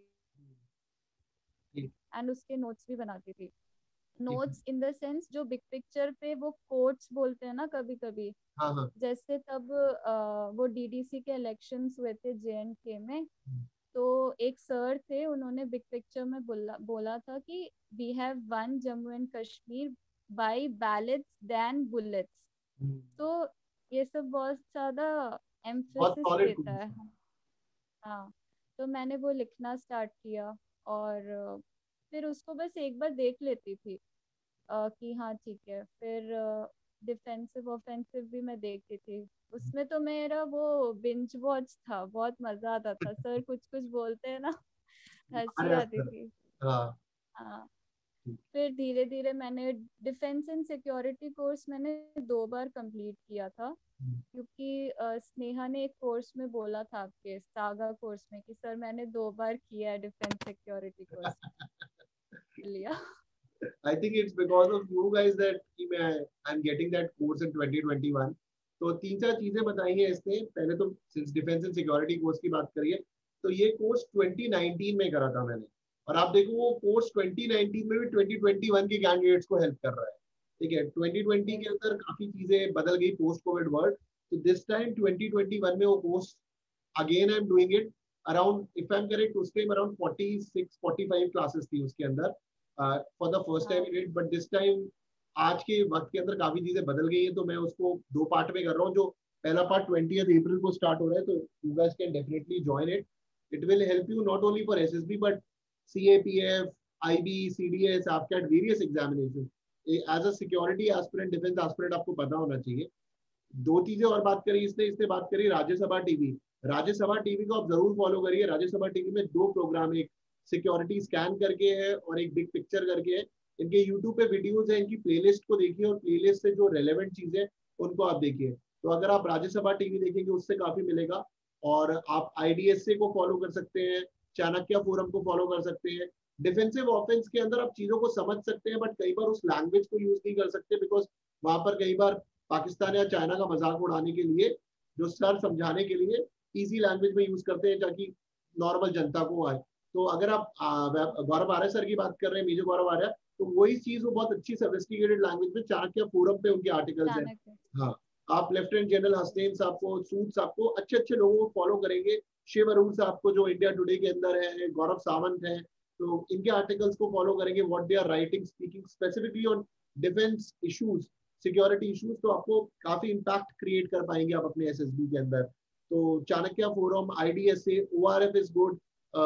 ठीक एंड उसके नोट्स भी बनाती थी। ठीक है। नोट्स इन द सेंस जो बिग पिक्चर पे वो कोट्स बोलते हैं ना कभी कभी, हाँ हाँ। जैसे तब अ, वो डी डी सी के इलेक्शंस हुए थे जे एंड के में। तो एक सर थे, उन्होंने बिग पिक्चर में बोला बोला था कि we have won Jammu and Kashmir by ballots then bullets. Hmm, तो ये सब बहुत ज्यादा बहुत एम्फेसिस सॉलिड देता है। क्वेश्चन। हाँ, तो मैंने वो लिखना स्टार्ट किया, और अ, फिर उसको बस एक बार देख लेती थी अ, कि हाँ ठीक है। फिर डिफेंसिव ऑफेंसिव भी मैं देखती थी। उसमें तो मेरा वो बिंज वॉच था, बहुत मजा आता था। सर कुछ कुछ बोलते हैं ना, हंसी अरे आती अस्तर। थी। हाँ। हाँ, ठीक। फिर धीरे धीरे मैंने डिफेंस एंड सिक्योरिटी कोर्स मैंने दो बार कंप्लीट किया था, हम्म। क्योंकि अ, स्नेहा ने एक कोर्स में बोला था आपके सागा कोर्स में कि सर मैंने दो बार किया है डिफेंस सिक्योरिटी कोर्स लिया। I think it's because of you guys that कि मैं I'm getting that course in twenty twenty-one. तो तीन चार चीजें बताई हैं इसने। पहले तो since defence and security course की बात करिए, तो ये कोर्स twenty nineteen में करा था मैंने, और आप देखो वो कोर्स twenty nineteen में भी twenty twenty-one के कैंडिडेट्स को हेल्प कर रहा है। ठीक है, twenty twenty के यस अंदर सर। काफी चीजें बदल गई पोस्ट कोविड वर्ल्ड। तो दिस टाइम twenty twenty-one में वो course again I am doing it around, if I am correct, उस time around forty-six forty-five classes थी उसके अंदर फॉर द फर्स्ट टाइम हाँ in it. But this time आज के वक्त के अंदर काफी चीजें बदल गई हैं, तो मैं उसको दो पार्ट में कर रहा हूँ। जो पहला पार्ट ट्वेंटियथ अप्रैल को स्टार्ट हो रहा है, तो you guys can definitely join it. It will help you not only for SSB but CAPF, IB, CDS, आपके various examination. As a security aspirant, defence aspirant आपको पता होना चाहिए। दो चीजें और बात करी इसने इसने बात करी राज्यसभा टीवी। राज्यसभा टीवी को आप जरूर फॉलो करिए। राज्यसभा टीवी में दो प्रोग्राम, एक सिक्योरिटी स्कैन करके है और एक बिग पिक्चर करके है। इनके यूट्यूब पे वीडियोस है, इनकी प्लेलिस्ट को देखिए और प्लेलिस्ट से जो रेलेवेंट चीजें उनको आप देखिए। तो अगर आप राज्यसभा टीवी देखेंगे उससे काफी मिलेगा। और आप आईडीएसए को फॉलो कर सकते हैं, चाणक्य फोरम को फॉलो कर सकते हैं। डिफेंसिव ऑफेंस के अंदर आप चीजों को समझ सकते हैं, बट कई बार उस लैंग्वेज को यूज नहीं कर सकते, बिकॉज वहां पर कई बार पाकिस्तान या चाइना का मजाक उड़ाने के लिए जो सर समझाने के लिए इजी लैंग्वेज में यूज करते हैं ताकि नॉर्मल जनता को आए। तो अगर आप गौरव आर्य सर की बात कर रहे हैं, मेजर गौरव आर्य, तो वही चीज वो बहुत अच्छी सोफिस्टिकेटेड लैंग्वेज में चाणक्य फोरम पे उनके आर्टिकल्स हैं। चाणक्य। हाँ, आप लेफ्टिनेंट जनरल हसनैन साहब को, सूद साहब को, अच्छे अच्छे लोगों को फॉलो करेंगे। शिव अरूर साहब को जो इंडिया टुडे के अंदर है, गौरव सावंत है, तो इनके आर्टिकल्स को फॉलो करेंगे। What they are writing, speaking specifically on defence issues, security issues, तो आपको काफी इम्पैक्ट क्रिएट कर पाएंगे आप अपने एसएसबी के अंदर। तो Chanakya forum, IDSA, ORF is good,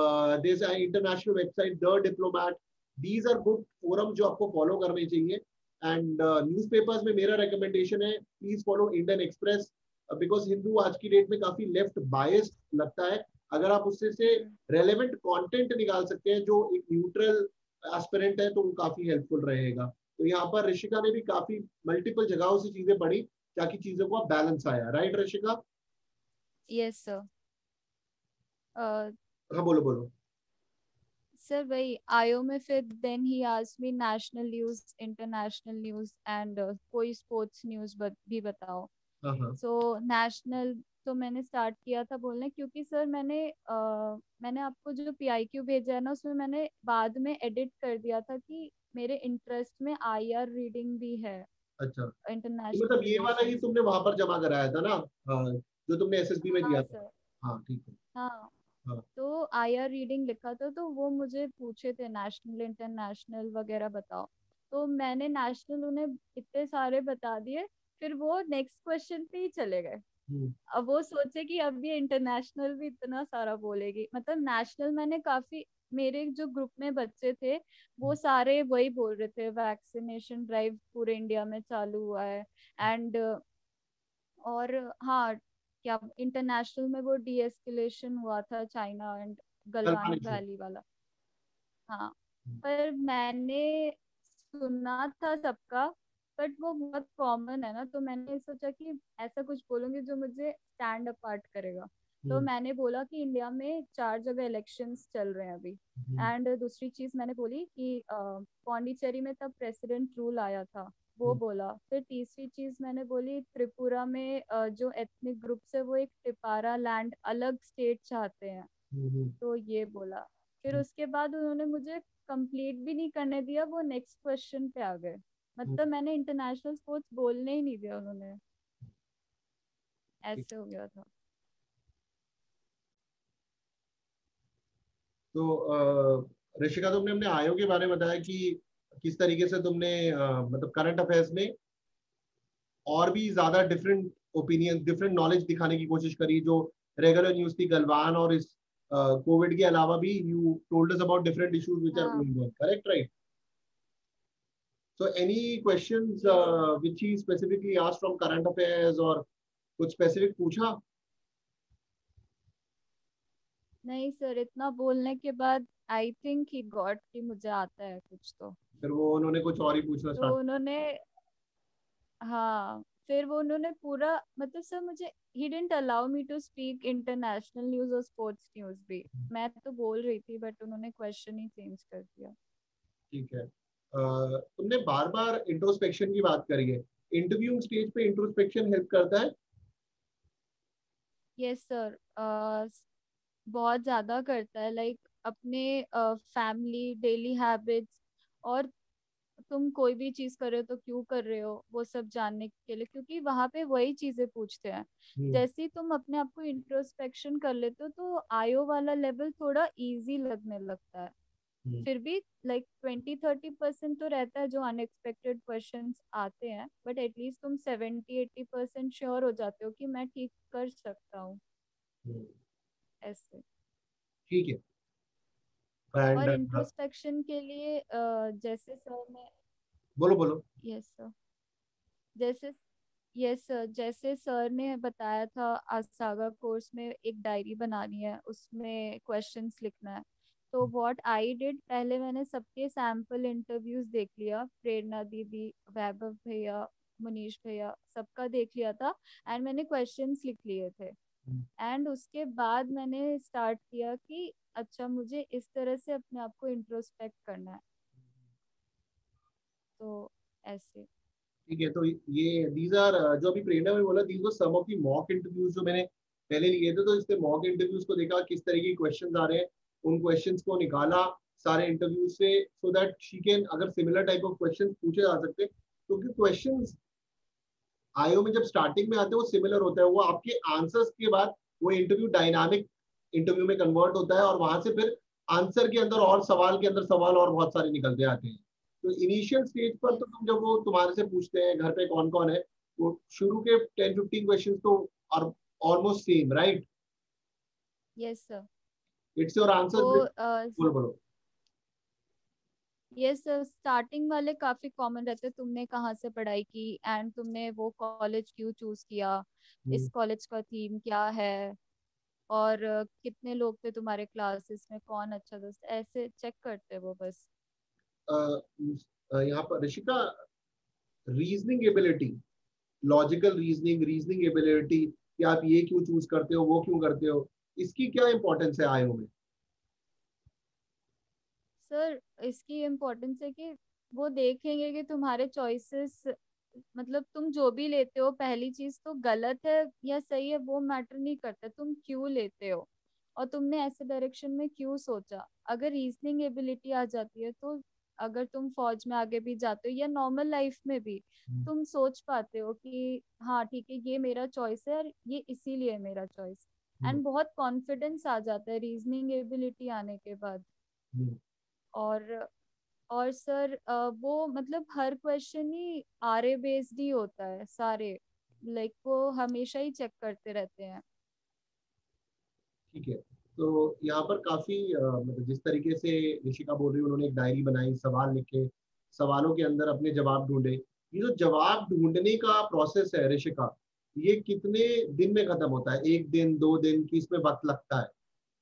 this international website the Diplomat, these are good forum जो आपको फॉलो करने चाहिए। एंड न्यूज़पेपर्स में मेरा रिकमेंडेशन है, please follow Indian Express, because Hindu आज की डेट में काफी लेफ्ट बायस्ड लगता है। अगर आप उससे से रेलेवेंट कंटेंट निकाल सकते हैं जो एक न्यूट्रल एस्पिरेंट है, तो वो काफी हेल्पफुल रहेगा। तो यहाँ पर ऋषिका ने भी काफी मल्टीपल जगहों से चीजें पढ़ी ताकि चीजों को बैलेंस आया। राइट ऋषिका? Yes sir. हाँ, बोलो बोलो। सर वही आयो में फिर देन ही asked me national news, international news and कोई स्पोर्ट्स न्यूज भी बताओ। हाँ हाँ। सो नेशनल तो मैंने स्टार्ट किया था बोलने, क्योंकि सर मैंने अ, मैंने आपको जो पीआईक्यू भेजा है ना, उसमें मैंने बाद में एडिट कर दिया था कि मेरे इंटरेस्ट में आईआर रीडिंग भी है, अच्छा, तो इंटरनेशनल मतलब ये वाला ही रिलेशंस। तुमने वहां पर जमा कराया था ना? हाँ, जो तुमने एसएसबी में हाँ दिया था। सर। हाँ ठीक है। हाँ, हाँ। तो आईआर रीडिंग लिखा था, तो वो मुझे पूछे थे नेशनल इंटरनेशनल वगैरह बताओ। तो मैंने नेशनल उन्हें इतने सारे बता दिए, फिर वो नेक्स्ट क्वेश्चन पे ही चले गए। हम्म। अब वो सोचे कि अब ये इंटरनेशनल भी इतना सारा बोलेगी, मतलब नेशनल मैंने काफी, मेरे जो ग्रुप में बच्चे थे वो सारे वही बोल रहे थे, वैक्सीनेशन ड्राइव पूरे इंडिया में चालू हुआ है। एंड और हाँ, क्या इंटरनेशनल में वो डी एस्केलेशन हुआ था China and Salman Galwan issue. Valley वाला। हाँ, पर मैंने सुना था सबका, बट वो बहुत कॉमन है ना, तो मैंने सोचा कि ऐसा कुछ बोलूंगी जो मुझे स्टैंड अपार्ट करेगा। तो हम्म। मैंने बोला कि इंडिया में चार जगह इलेक्शंस चल रहे हैं अभी। हम्म। एंड दूसरी चीज मैंने बोली कि अ, पौंडीचेरी में तब प्रेसिडेंट रूल आया था, वो बोला। फिर तीसरी चीज मैंने बोली त्रिपुरा में अ, जो एथनिक ग्रुप्स है वो एक टिपारा लैंड अलग स्टेट चाहते हैं, हम्म, तो ये बोला। फिर उसके बाद उन्होंने मुझे कंप्लीट भी नहीं करने दिया, वो नेक्स्ट क्वेश्चन पे आ गए। हम्म, मतलब मैंने इंटरनेशनल स्पोर्ट्स बोलने ही नहीं दिया उन्होंने, ऐसे हो गया था। तो अ, ऋषिका, तुमने अपने आयो के बारे में बताया कि किस तरीके से तुमने अ, मतलब करंट अफेयर्स में और भी ज्यादा डिफरेंट ओपिनियन, डिफरेंट नॉलेज दिखाने की कोशिश करी, जो रेगुलर न्यूज थी गलवान और इस कोविड के अलावा भी। You told us about different issues which are हाँ। Going on, correct, right? So any questions yes sir. uh, which he specifically asked from current affairs और कुछ specific पूछा? नहीं सर, इतना बोलने के बाद आई थिंक ही गॉट कि मुझे आता है कुछ तो। फिर वो उन्होंने कुछ और ही पूछना तो स्टार्ट? उन्होंने, हाँ, फिर वो उन्होंने पूरा, मतलब सर मुझे he didn't allow me to speak international news और स्पोर्ट्स न्यूज भी। मैं तो बोल रही थी बट उन्होंने क्वेश्चन ही चेंज कर दिया। ठीक है। uh, तुमने बार बार इंट्रोस्पेक्शन की बात करी है। इंटरव्यू स्टेज पे इंट्रोस्पेक्शन हेल्प करता है? यस सर, बहुत ज्यादा करता है। लाइक अपने फैमिली, डेली हैबिट्स, और तुम कोई भी चीज कर रहे हो तो क्यों कर रहे हो, वो सब जानने के लिए, क्योंकि वहां पे वही चीजें पूछते हैं। हम्म, जैसे ही तुम अपने आप को इंट्रोस्पेक्शन कर लेते हो तो आयो वाला लेवल थोड़ा इजी लगने लगता है। हम्म, फिर भी लाइक ट्वेंटी थर्टी परसेंट तो रहता है जो अनएक्सपेक्टेड क्वेश्चंस आते हैं, बट एटलीस्ट तुम सेवेंटी एट्टी परसेंट श्योर हो जाते हो कि मैं ठीक कर सकता हूँ, हम्म, ऐसे। ठीक है। एंड और इंट्रोस्पेक्शन के लिए अ, जैसे सर ने, बोलो बोलो। यस सर, जैसे यस सर, जैसे सर ने बताया था आसागा कोर्स में एक डायरी बनानी है, उसमें क्वेश्चंस लिखना है। तो व्हाट आई डिड, पहले मैंने सबके सैंपल इंटरव्यूज देख लिया, प्रेरणा दीदी, वैभव भैया, मनीष भैया, सबका देख लिया था। एंड मैंने क्वेश्चंस लिख लिए थे। हम्म, एंड उसके बाद मैंने स्टार्ट किया कि अच्छा मुझे इस तरह से अपने आप को इंट्रोस्पेक्ट करना है, तो ऐसे। ठीक है। तो ये दीज आर, जो अभी प्रेरणा में बोला, these were some of the mock interviews जो मैंने पहले लिए थे। तो इसके मॉक इंटरव्यूज को देखा किस तरीके के क्वेश्चंस आ रहे हैं, उन क्वेश्चंस को निकाला सारे इंटरव्यूज से, सो दैट शी कैन, अगर सिमिलर टाइप ऑफ क्वेश्चंस पूछे जा सकते हैं, क्योंकि क्वेश्चंस आईओ में जब स्टार्टिंग में आते हैं वो सिमिलर होता है, वो आपके आंसर्स के बाद वो इंटरव्यू डायनामिक इंटरव्यू में कन्वर्ट होता है, और वहां से फिर आंसर के अंदर और सवाल के अंदर सवाल और बहुत सारे निकलते आते हैं। तो इनिशियल स्टेज पर तो यस। तुम, जब वो तुम्हारे से पूछते हैं घर पे कौन कौन है, वो शुरू के टेन फिफ्टीन क्वेश्चन तो are almost same, right? Yes sir. It's your answer. वो बोलो बोलो। ये सर स्टार्टिंग वाले काफी कॉमन रहते हैं, तुमने कहाँ से पढ़ाई की एंड तुमने वो कॉलेज क्यों चूज किया, इस हम्म, कॉलेज का थीम क्या है, और अ, कितने लोग थे तुम्हारे क्लासेस में, कौन अच्छा दोस्त, ऐसे चेक करते हैं वो बस। अ, अ, यहाँ पर Rishika, reasoning ability, logical reasoning, reasoning ability, कि आप ये क्यों चूज करते हो, वो क्यों करते हो, इसकी क्या इंपॉर्टेंस है आईओ में? सर इसकी इम्पोर्टेंस है कि वो देखेंगे कि तुम्हारे चॉइसेस, मतलब तुम जो भी लेते हो, पहली चीज तो गलत है या सही है वो मैटर नहीं करता, तुम क्यों लेते हो और तुमने ऐसे डायरेक्शन में क्यों सोचा। अगर रीजनिंग एबिलिटी आ जाती है तो अगर तुम फौज में आगे भी जाते हो या नॉर्मल लाइफ में भी तुम सोच पाते हो कि हाँ ठीक है ये मेरा चॉइस है और ये इसीलिए मेरा चॉइस। हम्म, एंड बहुत कॉन्फिडेंस आ जाता है रीजनिंग एबिलिटी आने के बाद। हम्म, और और सर अ, वो मतलब हर क्वेश्चन ही आरे बेस्ड ही होता है सारे, लाइक वो हमेशा ही चेक करते रहते हैं। ठीक है। तो यहाँ पर काफी अ, मतलब जिस तरीके से ऋषिका बोल रही है, उन्होंने एक डायरी बनाई, सवाल लिखे, सवालों के अंदर अपने जवाब ढूंढे। ये जो जवाब ढूंढने का प्रोसेस है ऋषिका, ये कितने दिन में खत्म होता है? एक दिन, दो दिन की इसमें वक्त लगता है?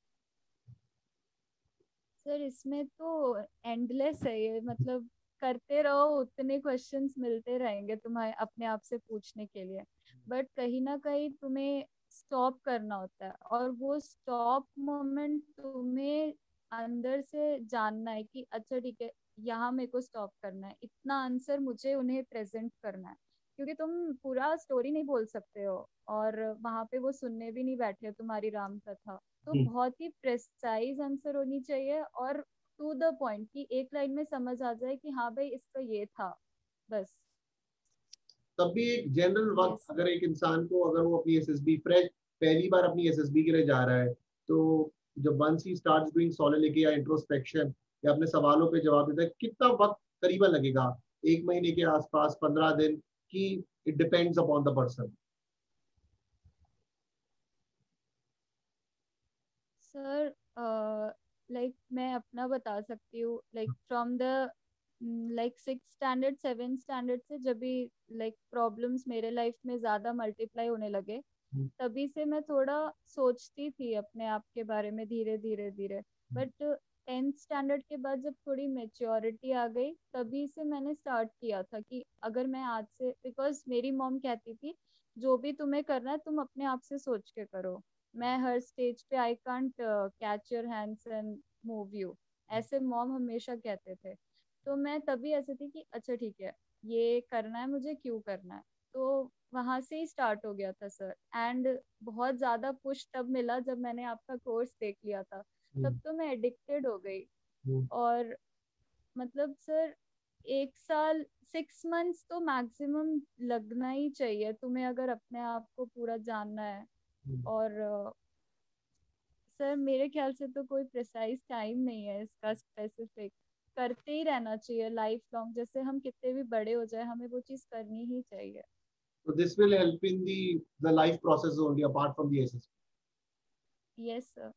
सर इसमें तो एंडलेस है ये, मतलब करते रहो उतने क्वेश्चंस मिलते रहेंगे तुम्हें अपने आप से पूछने के लिए। बट कहीं ना कहीं तुम्हें स्टॉप करना होता है और वो स्टॉप मोमेंट तुम्हें अंदर से जानना है कि अच्छा ठीक है, यहाँ मेरे को स्टॉप करना है, इतना आंसर मुझे उन्हें प्रेजेंट करना है, क्योंकि तुम पूरा स्टोरी नहीं बोल सकते हो और वहां पे वो सुनने भी नहीं बैठे तुम्हारी राम कथा। तो हम्म। बहुत ही प्रेसाइज आंसर होनी चाहिए और टू द पॉइंट, कि एक लाइन में समझ आ जाए कि हाँ भाई इसका ये था, बस। तब भी एक जनरल वक्त, यस। अगर एक इंसान को, अगर वो अपनी एसएसबी फ्रेश पहली बार अपनी एसएसबी के लिए जा रहा है, तो जब once he starts doing solitude या इंट्रोस्पेक्शन या अपने सवालों पे जवाब देता है, कितना वक्त करीबन लगेगा? एक महीने के आसपास, पंद्रह दिन, की it depends upon the person? Sir like मैं अपना बता सकती हूँ, like from the like six standard seven standard से जब भी लाइक प्रॉब्लम्स मेरे लाइफ में ज्यादा मल्टीप्लाई होने लगे, तभी से मैं थोड़ा सोचती थी अपने आप के बारे में, धीरे धीरे धीरे। बट टेंथ स्टैंडर्ड के बाद जब थोड़ी मेच्योरिटी आ गई, तभी से मैंने स्टार्ट किया था कि अगर मैं आज से, बिकॉज मेरी मॉम कहती थी जो भी तुम्हें करना है तुम अपने आप से सोच के करो, मैं हर स्टेज पे I can't catch your hands and move you, ऐसे मॉम हमेशा कहते थे। तो मैं तभी ऐसे थी कि अच्छा ठीक है, ये करना है मुझे, क्यों करना है। तो वहां से ही स्टार्ट हो गया था सर। एंड बहुत ज्यादा पुश तब मिला जब मैंने आपका कोर्स देख लिया था, तब तो मैं एडिक्टेड हो गई। और मतलब सर, एक साल, सिक्स मंथ्स तो मैक्सिमम लगना ही चाहिए तुम्हें अगर अपने आप को पूरा जानना है। और अ, सर मेरे ख्याल से तो कोई प्रिसाइज टाइम नहीं है इसका स्पेसिफिक, करते ही रहना चाहिए लाइफ लॉन्ग, जैसे हम कितने भी बड़े हो जाए हमें वो चीज करनी ही चाहिए। So this will help in the the life process only, apart from the S S yes sir.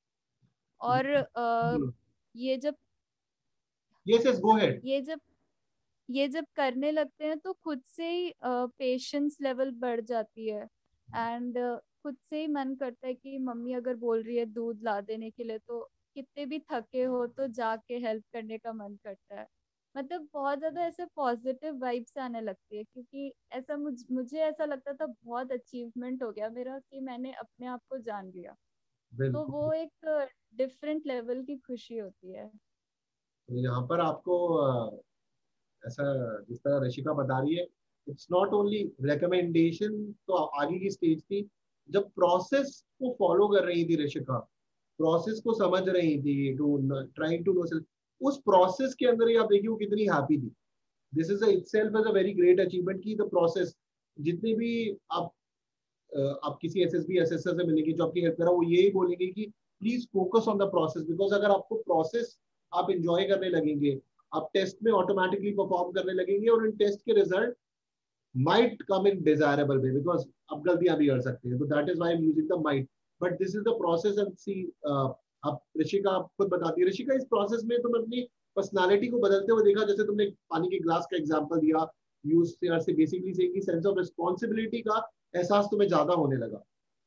और अ, B. ये जब Yes, yes, go ahead. ये जब ये जब करने लगते हैं तो खुद से ही पेशेंस लेवल बढ़ जाती है। एंड खुद से ही मन करता है कि मम्मी अगर बोल रही है दूध ला देने के लिए, तो कितने भी थके हो तो जाके हेल्प करने का मन करता है। मतलब बहुत ज्यादा ऐसे पॉजिटिव वाइब्स आने लगती है, क्योंकि ऐसा मुझ, मुझे ऐसा लगता था बहुत अचीवमेंट हो गया मेरा कि मैंने अपने आप को जान लिया। तो बिल्कुल। वो एक डिफरेंट लेवल की खुशी होती है। तो यहाँ पर आपको अ, ऐसा, जिस तरह ऋषिका बता रही है, इट्स नॉट ओनली रिकमेंडेशन, तो आगे की स्टेज थी जब प्रोसेस को फॉलो कर रही थी ऋषिका, प्रोसेस को समझ रही थी, to trying to know self. उस प्रोसेस के अंदर ही आप देखिए वो कितनी हैप्पी थी। This is itself is a very great achievement की द प्रोसेस, जितने भी आप अ, आप किसी एसएसबी एसएसआर से मिलेंगे जो आपकी हेल्प करा, वो यही बोलेंगे कि please focus on the process, because अगर आपको प्रोसेस आप इंजॉय करने लगेंगे, आप टेस्ट में ऑटोमेटिकली परफॉर्म करने लगेंगे, और इन टेस्ट के result might come in desirable way, because आप गलतियां भी कर सकते हैं, तो that is why I am using the might. But this is the process and see, आप ऋषिका आप खुद बताती है, ऋषिका इस प्रोसेस में तुम अपनी पर्सनालिटी को बदलते हुए देखा, जैसे तुमने पानी के ग्लास का एग्जांपल दिया, यूज से बेसिकली से कि सेंस ऑफ रिस्पॉन्सिबिलिटी का एहसास तुम्हें ज्यादा होने लगा।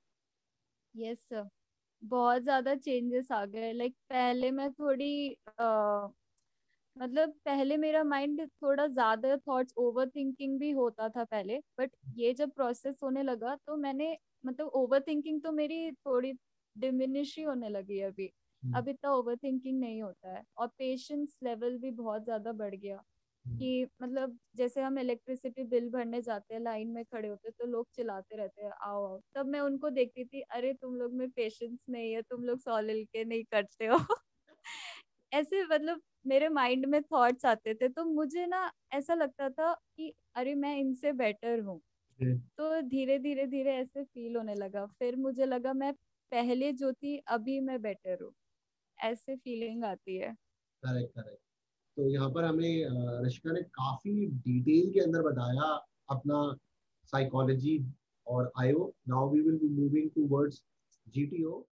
Yes sir. बहुत ज्यादा चेंजेस आ गए। लाइक पहले मैं थोड़ी अ, मतलब पहले मेरा माइंड थोड़ा ज्यादा थॉट्स, ओवर थिंकिंग भी होता था पहले, बट ये जब प्रोसेस होने लगा तो मैंने, मतलब ओवर थिंकिंग तो मेरी थोड़ी डिमिनिश ही होने लगी है अभी। अब इतना ओवर थिंकिंग नहीं होता है, और पेशेंस लेवल भी बहुत ज्यादा बढ़ गया। कि मतलब जैसे हम इलेक्ट्रिसिटी बिल भरने जाते हैं, लाइन में खड़े होते हैं तो लोग चिल्लाते रहते हैं आओ आओ, तब मैं उनको देखती थी, अरे तुम लोग में पेशेंस नहीं है, तुम लोग सौ लिल के नहीं करते हो। ऐसे मतलब मेरे माइंड में थॉट्स आते थे, तो मुझे ना ऐसा लगता था कि अरे मैं इनसे बेटर हूँ। तो धीरे धीरे धीरे ऐसे फील होने लगा, फिर मुझे लगा मैं पहले जो थी अभी मैं बेटर हूँ, ऐसे फीलिंग आती है। Correct, correct. तो यहाँ पर हमें अ, ऋषिका ने काफी डिटेल के अंदर बताया अपना साइकोलॉजी और IO. Now we will be moving towards GTO.